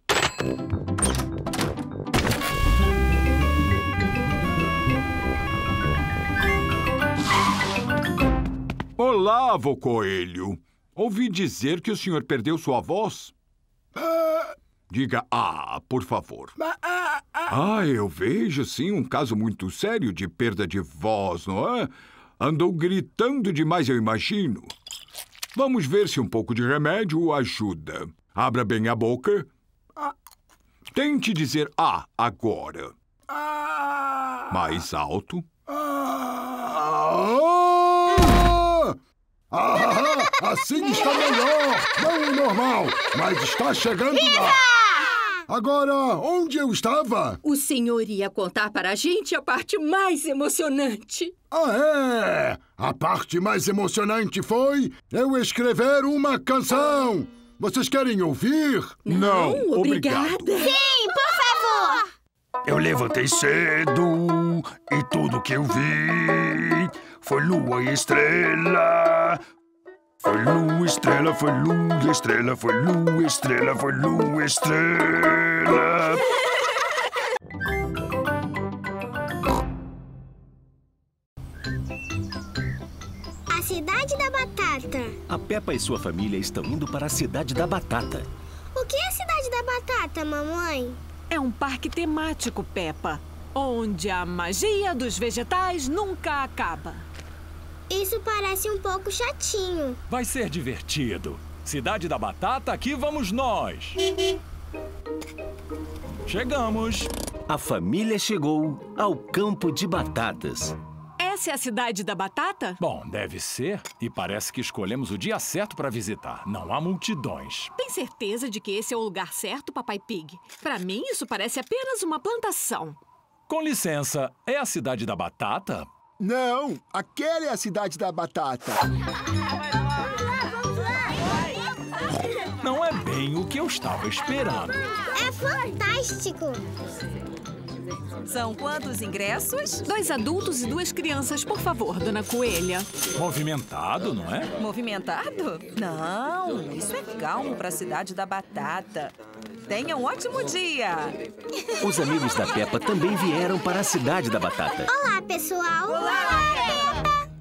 Olá, vô Coelho. Ouvi dizer que o senhor perdeu sua voz. Diga ah, por favor. Ah, eu vejo, sim, um caso muito sério de perda de voz, não é? Andou gritando demais, eu imagino. Vamos ver se um pouco de remédio o ajuda. Abra bem a boca. Tente dizer ah agora. Mais alto. Ah, assim está melhor. Não o normal, mas está chegando lá. Agora, onde eu estava? O senhor ia contar para a gente a parte mais emocionante. Ah, é? A parte mais emocionante foi eu escrever uma canção. Vocês querem ouvir? Não, Não obrigada. obrigada. Sim, por favor. Eu levantei cedo e tudo que eu vi foi lua e estrela. Foi lua, estrela, foi lua, estrela, foi lua, estrela, foi lua, estrela. A Cidade da Batata. A Peppa e sua família estão indo para a Cidade da Batata. O que é a Cidade da Batata, mamãe? É um parque temático, Peppa, onde a magia dos vegetais nunca acaba. Isso parece um pouco chatinho. Vai ser divertido. Cidade da Batata, aqui vamos nós. Chegamos. A família chegou ao campo de batatas. Essa é a Cidade da Batata? Bom, deve ser. E parece que escolhemos o dia certo para visitar. Não há multidões. Tem certeza de que esse é o lugar certo, Papai Pig? Para mim, isso parece apenas uma plantação. Com licença, é a Cidade da Batata? Não, aquela é a Cidade da Batata. Não é bem o que eu estava esperando. É fantástico. São quantos ingressos? Dois adultos e duas crianças, por favor, Dona Coelha. Movimentado, não é? Movimentado? Não, isso é calmo para a Cidade da Batata. Tenha um ótimo dia! Os amigos da Peppa também vieram para a Cidade da Batata. Olá, pessoal! Olá, Peppa!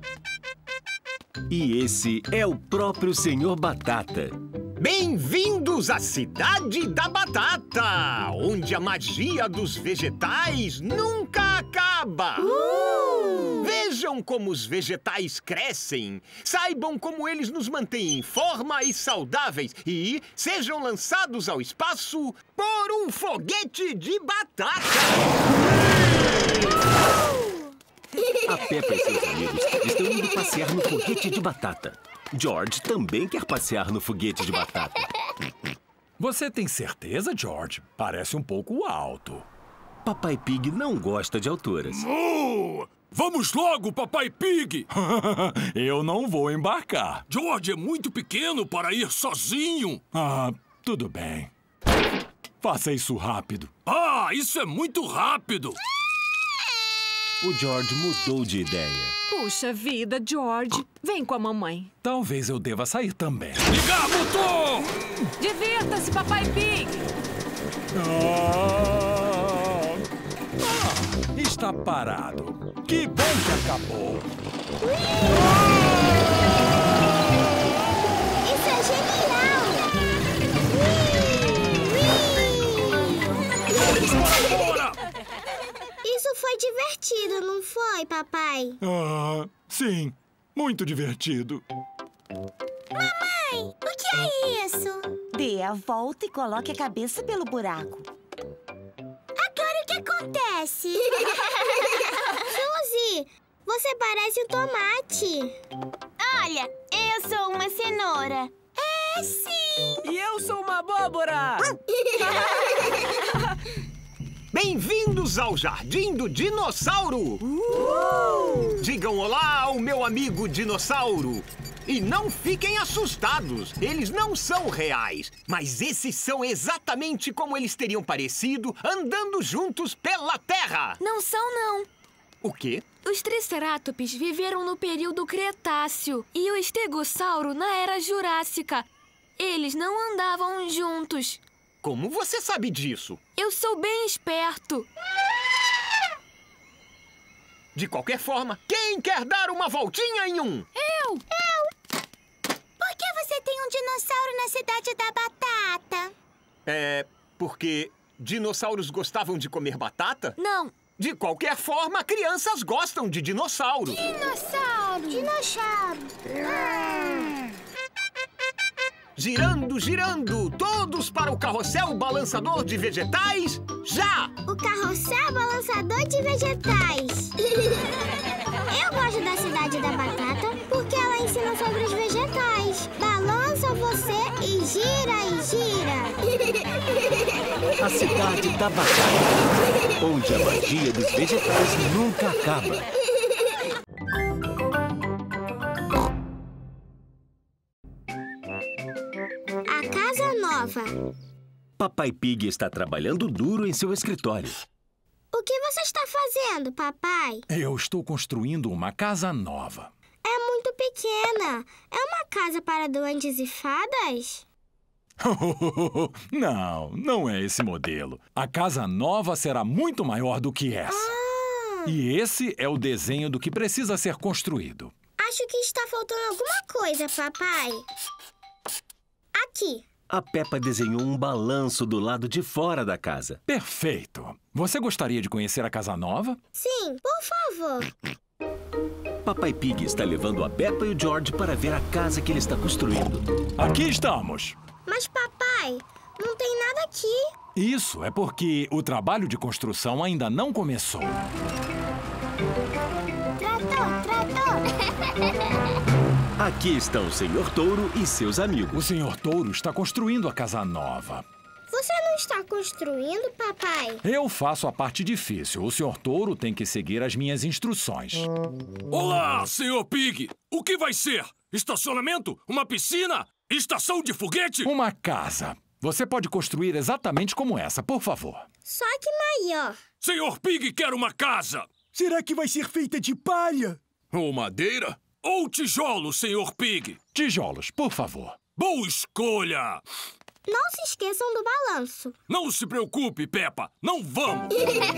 E esse é o próprio senhor Batata. Bem-vindos à Cidade da Batata, onde a magia dos vegetais nunca acaba. Uh! Vejam como os vegetais crescem, saibam como eles nos mantêm em forma e saudáveis e sejam lançados ao espaço por um foguete de batata. A Peppa e seus amigos estão indo passear no foguete de batata. George também quer passear no foguete de batata. Você tem certeza, George? Parece um pouco alto. Papai Pig não gosta de alturas. Oh, vamos logo, Papai Pig! Eu não vou embarcar. George é muito pequeno para ir sozinho. Ah, tudo bem. Faça isso rápido. Ah, isso é muito rápido! O George mudou de ideia. Puxa vida, George. Vem com a mamãe. Talvez eu deva sair também. Ligar motor! Divirta-se, Papai Pig! Ah, ah, está parado. Que bom que acabou. Isso é genial! Bora, bora! Isso foi divertido, não foi, papai? Ah, sim. Muito divertido. Mamãe, o que é isso? Dê a volta e coloque a cabeça pelo buraco. Agora o que acontece? Suzy, você parece um tomate. Olha, eu sou uma cenoura. É, sim. E eu sou uma abóbora. Bem-vindos ao Jardim do Dinossauro! Uh! Digam olá ao meu amigo dinossauro. E não fiquem assustados, eles não são reais. Mas esses são exatamente como eles teriam parecido andando juntos pela Terra. Não são, não. O quê? Os Triceratops viveram no período Cretáceo e o Estegossauro na Era Jurássica. Eles não andavam juntos. Como você sabe disso? Eu sou bem esperto. De qualquer forma, quem quer dar uma voltinha em um? Eu! Eu! um dinossauro na cidade da batata? É porque dinossauros gostavam de comer batata? Não. De qualquer forma, crianças gostam de dinossauro. Dinossauro! Dinossauro! Girando, girando, todos para o carrossel balançador de vegetais, já! O carrossel balançador de vegetais. Eu gosto da cidade da batata porque ela ensina sobre os vegetais. Balança você e gira e gira. A cidade da batata, onde a magia dos vegetais nunca acaba. A casa nova. Papai Pig está trabalhando duro em seu escritório. O que você está fazendo, papai? Eu estou construindo uma casa nova. É muito pequena. É uma casa para duendes e fadas? Não, não é esse modelo. A casa nova será muito maior do que essa. Ah. E esse é o desenho do que precisa ser construído. Acho que está faltando alguma coisa, papai. Aqui. A Peppa desenhou um balanço do lado de fora da casa. Perfeito. Você gostaria de conhecer a casa nova? Sim, por favor. Papai Pig está levando a Peppa e o George para ver a casa que ele está construindo. Aqui estamos. Mas, papai, não tem nada aqui. Isso é porque o trabalho de construção ainda não começou. Trator, trator. Aqui estão o senhor Touro e seus amigos. O senhor Touro está construindo a casa nova. Você não está construindo, papai? Eu faço a parte difícil. O senhor Touro tem que seguir as minhas instruções. Olá, senhor Pig. O que vai ser? Estacionamento? Uma piscina? Estação de foguete? Uma casa. Você pode construir exatamente como essa, por favor. Só que maior. Senhor Pig quer uma casa. Será que vai ser feita de palha? Ou madeira? Ou tijolos, senhor Pig? Tijolos, por favor. Boa escolha! Não se esqueçam do balanço. Não se preocupe, Peppa. Não vamos.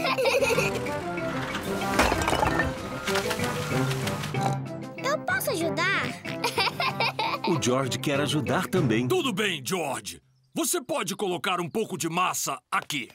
Eu posso ajudar? O George quer ajudar também. Tudo bem, George. Você pode colocar um pouco de massa aqui.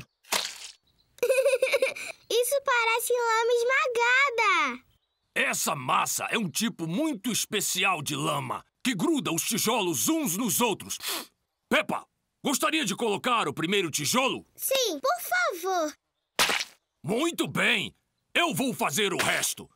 Isso parece lama esmagada. Essa massa é um tipo muito especial de lama que gruda os tijolos uns nos outros. Peppa, gostaria de colocar o primeiro tijolo? Sim, por favor. Muito bem. Eu vou fazer o resto.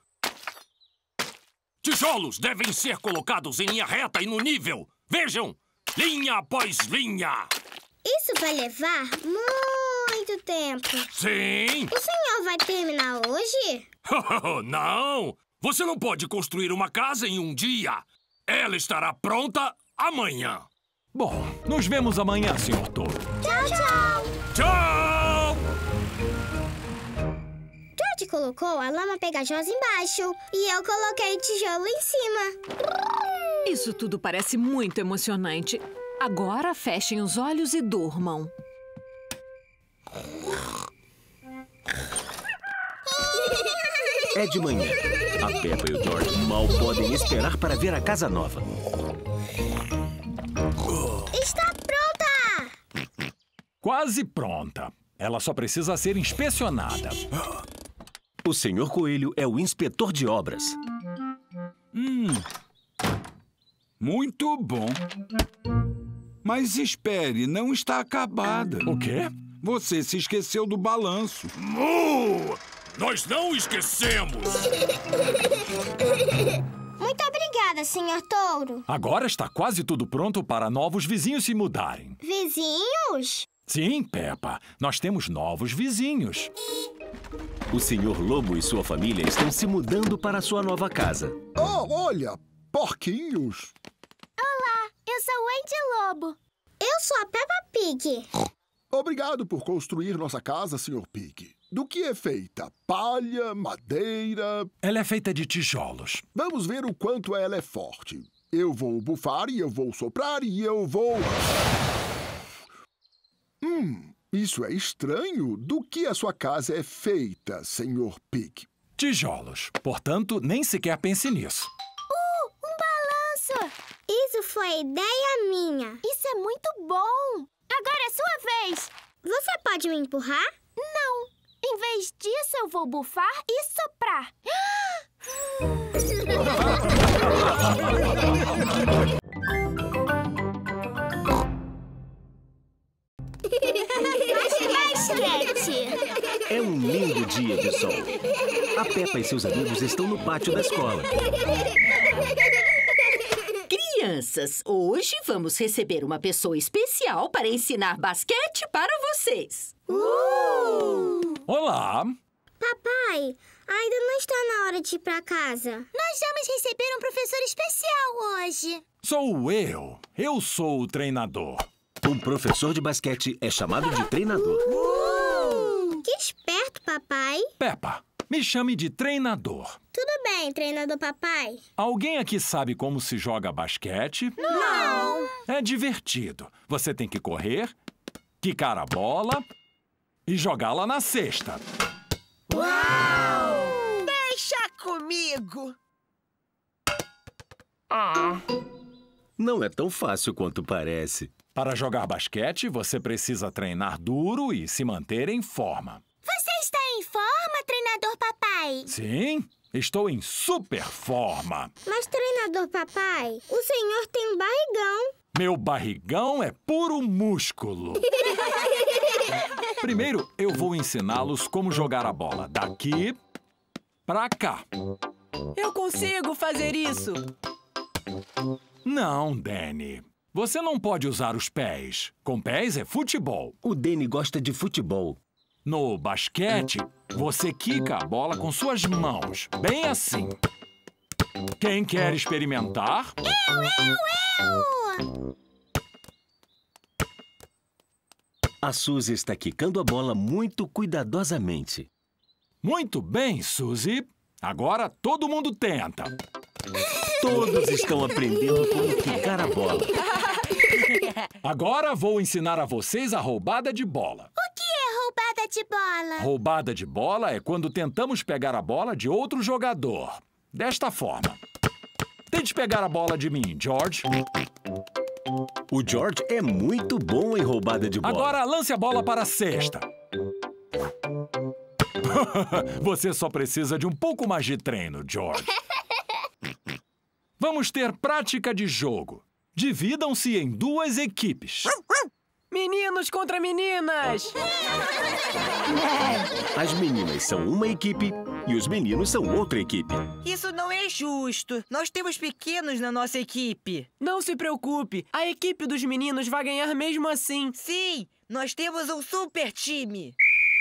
Tijolos devem ser colocados em linha reta e no nível. Vejam, linha após linha. Isso vai levar muito tempo. Sim. O senhor vai terminar hoje? Não. Você não pode construir uma casa em um dia. Ela estará pronta amanhã. Bom, nos vemos amanhã, senhor Touro. Tchau, tchau. Tchau! George colocou a lama pegajosa embaixo e eu coloquei o tijolo em cima. Isso tudo parece muito emocionante. Agora fechem os olhos e durmam. É de manhã. A Peppa e o George mal podem esperar para ver a casa nova. Está pronta! Quase pronta. Ela só precisa ser inspecionada. O senhor Coelho é o inspetor de obras. Hum. Muito bom. Mas espere, não está acabada. O quê? Você se esqueceu do balanço. Mu! Nós não esquecemos! Muito obrigada, senhor Touro. Agora está quase tudo pronto para novos vizinhos se mudarem. Vizinhos? Sim, Peppa. Nós temos novos vizinhos. O senhor Lobo e sua família estão se mudando para a sua nova casa. Oh, olha! Porquinhos! Olá, eu sou o Andy Lobo. Eu sou a Peppa Pig. Obrigado por construir nossa casa, senhor Pig. Do que é feita? Palha, madeira... Ela é feita de tijolos. Vamos ver o quanto ela é forte. Eu vou bufar e eu vou soprar e eu vou... Hum, isso é estranho. Do que a sua casa é feita, senhor Pig? Tijolos. Portanto, nem sequer pense nisso. Uh, um balanço! Isso foi ideia minha. Isso é muito bom! Agora é sua vez! Você pode me empurrar? Não! Em vez disso, eu vou bufar e soprar. Basquete! É um lindo dia de sol. A Peppa e seus amigos estão no pátio da escola. Crianças, hoje vamos receber uma pessoa especial para ensinar basquete para vocês. Uh! Olá! Papai, ainda não está na hora de ir para casa. Nós vamos receber um professor especial hoje. Sou eu. Eu sou o treinador. Um professor de basquete é chamado de treinador. Uh! Que esperto, papai. Peppa, me chame de treinador. Tudo bem, treinador papai. Alguém aqui sabe como se joga basquete? Não! É divertido. Você tem que correr, quicar a bola e jogá-la na cesta. Uau! Deixa comigo! Ah. Não é tão fácil quanto parece. Para jogar basquete, você precisa treinar duro e se manter em forma. Você está em forma, treinador papai? Sim, estou em super forma. Mas, treinador papai, o senhor tem um barrigão. Meu barrigão é puro músculo. Primeiro, eu vou ensiná-los como jogar a bola daqui pra cá. Eu consigo fazer isso. Não, Danny. Você não pode usar os pés. Com pés é futebol. O Danny gosta de futebol. No basquete, você quica a bola com suas mãos, bem assim. Quem quer experimentar? Eu, eu, eu! A Suzy está quicando a bola muito cuidadosamente. Muito bem, Suzy. Agora todo mundo tenta. Todos estão aprendendo como quicar a bola. Agora vou ensinar a vocês a roubada de bola. O que é roubada de bola? Roubada de bola é quando tentamos pegar a bola de outro jogador. Desta forma. Tente pegar a bola de mim, George. O George é muito bom em roubada de bola. Agora lance a bola para a cesta. Você só precisa de um pouco mais de treino, George. Vamos ter prática de jogo. Dividam-se em duas equipes. Meninos contra meninas! As meninas são uma equipe e os meninos são outra equipe. Isso não é justo. Nós temos pequenos na nossa equipe. Não se preocupe, a equipe dos meninos vai ganhar mesmo assim. Sim, nós temos um super time.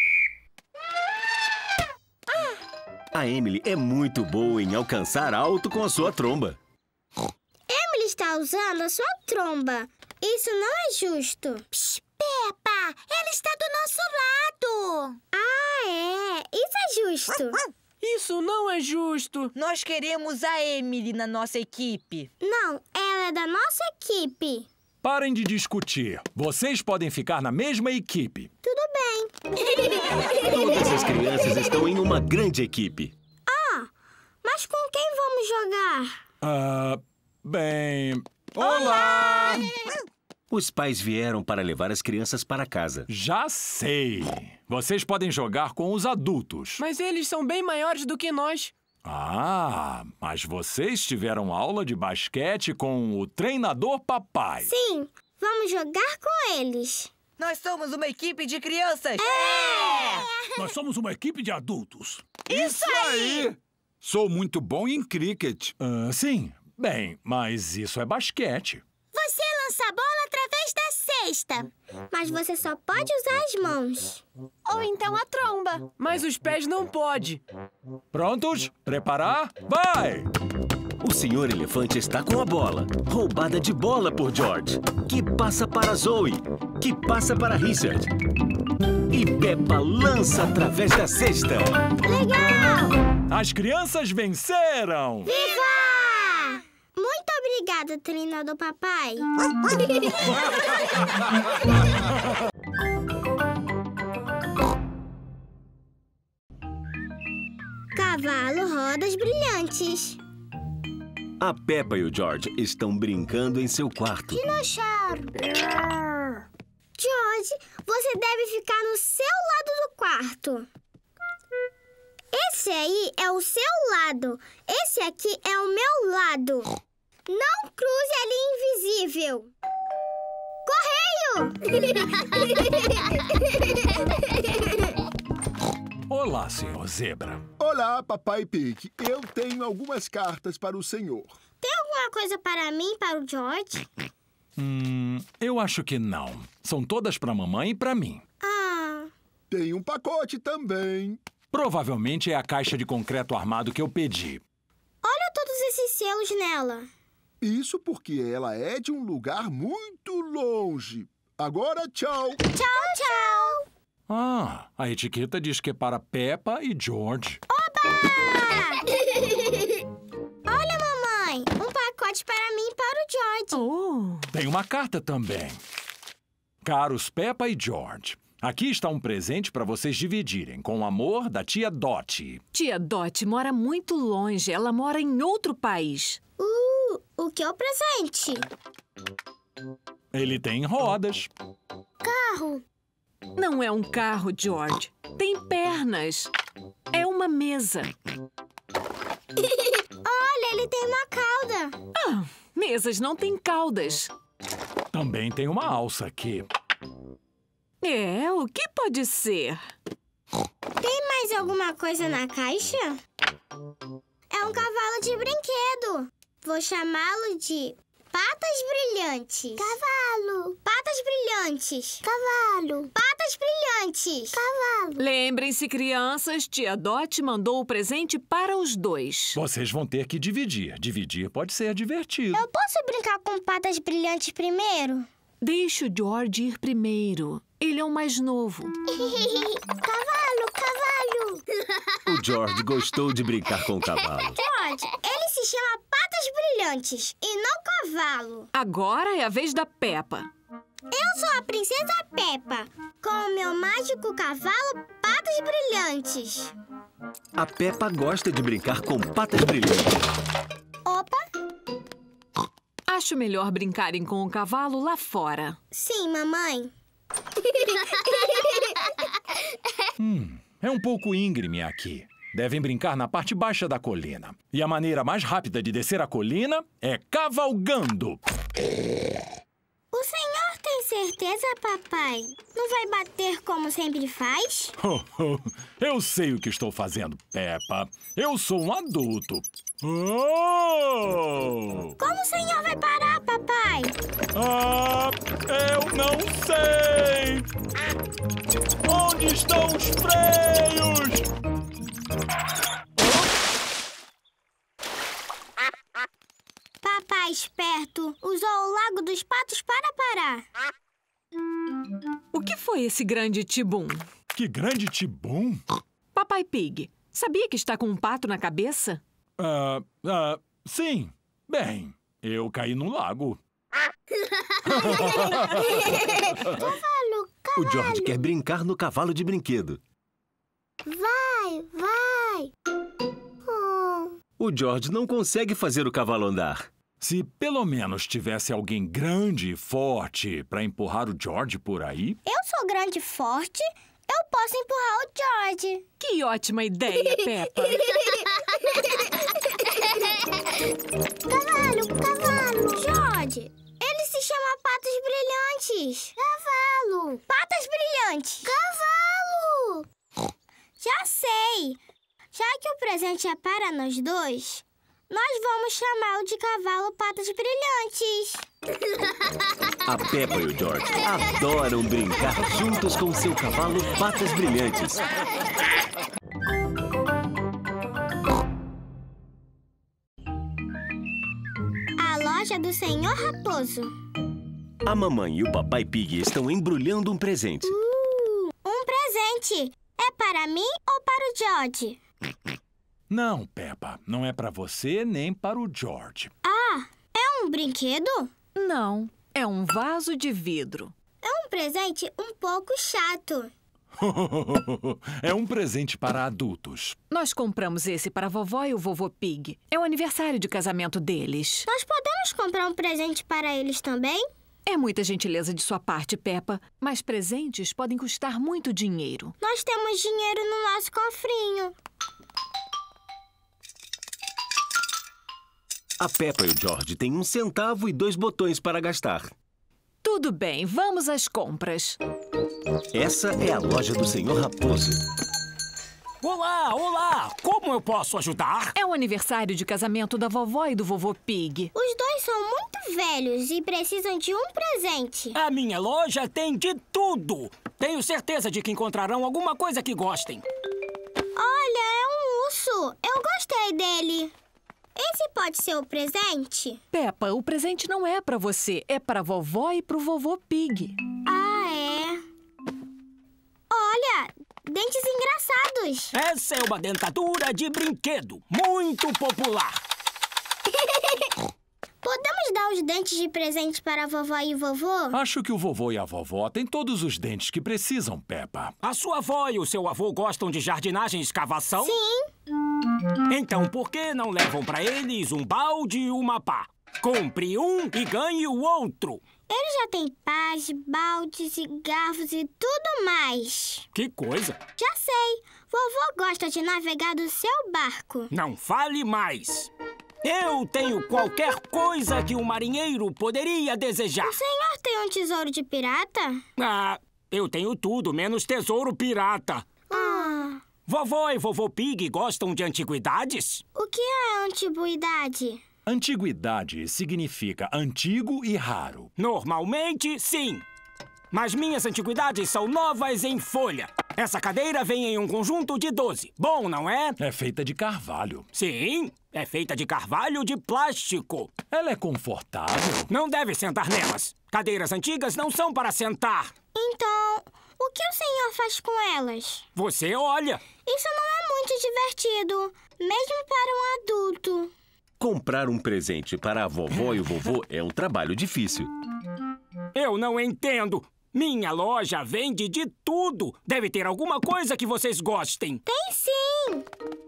A Emily é muito boa em alcançar alto com a sua tromba. Emily está usando a sua tromba. Isso não é justo. Psh, Peppa, ela está do nosso lado. Ah, é? Isso é justo. Isso não é justo. Nós queremos a Emily na nossa equipe. Não, ela é da nossa equipe. Parem de discutir. Vocês podem ficar na mesma equipe. Tudo bem. Todas as crianças estão em uma grande equipe. Ah, mas com quem vamos jogar? Ah, bem... Olá! Os pais vieram para levar as crianças para casa. Já sei. Vocês podem jogar com os adultos. Mas eles são bem maiores do que nós. Ah, mas vocês tiveram aula de basquete com o treinador papai. Sim, vamos jogar com eles. Nós somos uma equipe de crianças. É! Nós somos uma equipe de adultos. Isso aí! Sou muito bom em cricket. Ah, sim, bem, mas isso é basquete. Você lança a bola através da cesta. Mas você só pode usar as mãos. Ou então a tromba. Mas os pés não pode. Prontos? Preparar? Vai! O senhor elefante está com a bola. Roubada de bola por George. Que passa para Zoe. Que passa para Richard. E Peppa lança através da cesta. Legal! As crianças venceram! Viva! Muito obrigada, treinador papai. Cavalo rodas brilhantes. A Peppa e o George estão brincando em seu quarto. Dinossauro! George, você deve ficar no seu lado do quarto. Esse aí é o seu lado. Esse aqui é o meu lado. Não cruze a linha invisível. Correio! Olá, senhor Zebra. Olá, Papai Pig. Eu tenho algumas cartas para o senhor. Tem alguma coisa para mim e para o George? Hum, eu acho que não. São todas para a mamãe e para mim. Ah. Tem um pacote também. Provavelmente é a caixa de concreto armado que eu pedi. Olha todos esses selos nela. Isso porque ela é de um lugar muito longe. Agora, tchau. Tchau, tchau. Ah, a etiqueta diz que é para Peppa e George. Oba! Olha, mamãe, um pacote para mim e para o George. Oh. Tem uma carta também. Caros Peppa e George, aqui está um presente para vocês dividirem, com o amor da tia Dottie. Tia Dottie mora muito longe. Ela mora em outro país. Uh, o que é o presente? Ele tem rodas. Carro. Não é um carro, George. Tem pernas. É uma mesa. Olha, ele tem uma cauda. Ah, mesas não têm caudas. Também tem uma alça aqui. É, o que pode ser? Tem mais alguma coisa na caixa? É um cavalo de brinquedo. Vou chamá-lo de Patas Brilhantes. Cavalo. Patas Brilhantes. Cavalo. Patas Brilhantes. Cavalo. Lembrem-se, crianças, tia Dottie mandou o presente para os dois. Vocês vão ter que dividir. Dividir pode ser divertido. Eu posso brincar com Patas Brilhantes primeiro? Deixe o George ir primeiro. Ele é o mais novo. Cavalo, cavalo. O George gostou de brincar com o cavalo. George, ele se chama Patas Brilhantes e não cavalo. Agora é a vez da Peppa. Eu sou a princesa Peppa, com o meu mágico cavalo Patas Brilhantes. A Peppa gosta de brincar com patas brilhantes. Opa! Acho melhor brincarem com o cavalo lá fora. Sim, mamãe. Hum, é um pouco íngreme aqui. Devem brincar na parte baixa da colina. E a maneira mais rápida de descer a colina é cavalgando. O senhor tem certeza, papai? Não vai bater como sempre faz? Eu sei o que estou fazendo, Peppa. Eu sou um adulto. Oh! Como o senhor vai parar, papai? Ah, eu não sei! Onde estão os freios? Papai esperto usou o Lago dos Patos para parar. O que foi esse grande tibum? Que grande tibum? Papai Pig, sabia que está com um pato na cabeça? Ah, ah, sim. Bem, eu caí no lago. Cavalo, cavalo. O George quer brincar no cavalo de brinquedo. Vai, vai. Oh. O George não consegue fazer o cavalo andar. Se pelo menos tivesse alguém grande e forte para empurrar o George por aí... Eu sou grande e forte, eu posso empurrar o George. Que ótima ideia, Peppa. Cavalo, cavalo. George, ele se chama Patas Brilhantes. Cavalo. Patas Brilhantes. Cavalo. Já sei. Já que o presente é para nós dois, nós vamos chamá-lo de Cavalo Patas Brilhantes. A Peppa e o George adoram brincar juntos com seu cavalo Patas Brilhantes. A loja do Senhor Raposo. A mamãe e o papai Pig estão embrulhando um presente. Uh, um presente. É para mim ou para o George? Não, Peppa. Não é para você nem para o George. Ah, é um brinquedo? Não, é um vaso de vidro. É um presente um pouco chato. É um presente para adultos. Nós compramos esse para a vovó e o vovô Pig. É o aniversário de casamento deles. Nós podemos comprar um presente para eles também? É muita gentileza de sua parte, Peppa, mas presentes podem custar muito dinheiro. Nós temos dinheiro no nosso cofrinho. A Peppa e o George têm um centavo e dois botões para gastar. Tudo bem, vamos às compras. Essa é a loja do senhor Raposo. Olá, olá! Como eu posso ajudar? É o aniversário de casamento da vovó e do vovô Pig. Os dois são muito velhos e precisam de um presente. A minha loja tem de tudo. Tenho certeza de que encontrarão alguma coisa que gostem. Olha, é um urso. Eu gostei dele. Esse pode ser o presente? Peppa, o presente não é pra você. É pra vovó e pro vovô Pig. Ah, é? Olha, dentes engraçados. Essa é uma dentadura de brinquedo, muito popular. Podemos dar os dentes de presente para a vovó e o vovô? Acho que o vovô e a vovó têm todos os dentes que precisam, Peppa. A sua avó e o seu avô gostam de jardinagem e escavação? Sim. Então, por que não levam para eles um balde e uma pá? Compre um e ganhe o outro. Eles já têm pás, baldes e garfos e tudo mais. Que coisa! Já sei. Vovô gosta de navegar do seu barco. Não fale mais. Eu tenho qualquer coisa que um marinheiro poderia desejar. O senhor tem um tesouro de pirata? Ah, eu tenho tudo, menos tesouro pirata. Ah. Vovó e vovô Pig gostam de antiguidades? O que é antiguidade? Antiguidade significa antigo e raro. Normalmente, sim. Mas minhas antiguidades são novas em folha. Essa cadeira vem em um conjunto de doze. Bom, não é? É feita de carvalho. Sim, é feita de carvalho de plástico. Ela é confortável? Não deve sentar nelas. Cadeiras antigas não são para sentar. Então, o que o senhor faz com elas? Você olha. Isso não é muito divertido, mesmo para um adulto. Comprar um presente para a vovó e o vovô é um trabalho difícil. Eu não entendo. Minha loja vende de tudo. Deve ter alguma coisa que vocês gostem. Tem sim.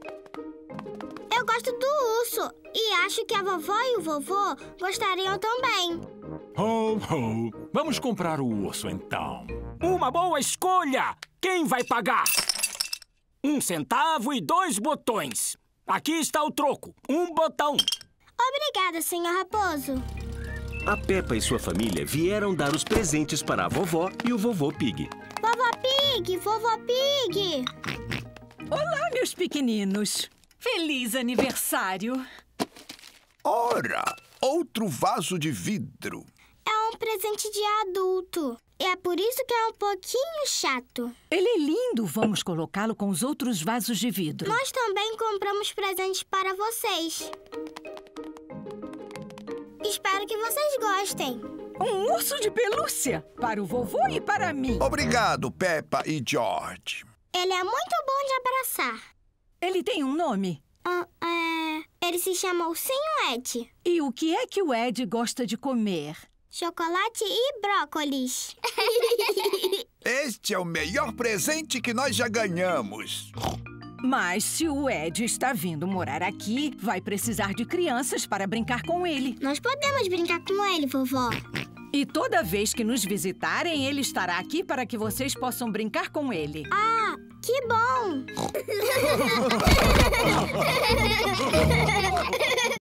Eu gosto do urso e acho que a vovó e o vovô gostariam também. Ho, ho. Vamos comprar o urso, então. Uma boa escolha. Quem vai pagar? Um centavo e dois botões. Aqui está o troco. Um botão. Obrigada, senhor Raposo. A Peppa e sua família vieram dar os presentes para a vovó e o vovô Pig. Vovó Pig! Vovô Pig! Olá, meus pequeninos. Feliz aniversário. Ora, outro vaso de vidro. É um presente de adulto. E é por isso que é um pouquinho chato. Ele é lindo. Vamos colocá-lo com os outros vasos de vidro. Nós também compramos presentes para vocês. Espero que vocês gostem. Um urso de pelúcia para o vovô e para mim. Obrigado, Peppa e George. Ele é muito bom de abraçar. Ele tem um nome? Ah, é... Ele se chama Ursinho Ed. E o que é que o Ed gosta de comer? Chocolate e brócolis. Este é o melhor presente que nós já ganhamos. Mas se o Ed está vindo morar aqui, vai precisar de crianças para brincar com ele. Nós podemos brincar com ele, vovó. E toda vez que nos visitarem, ele estará aqui para que vocês possam brincar com ele. Ah, que bom!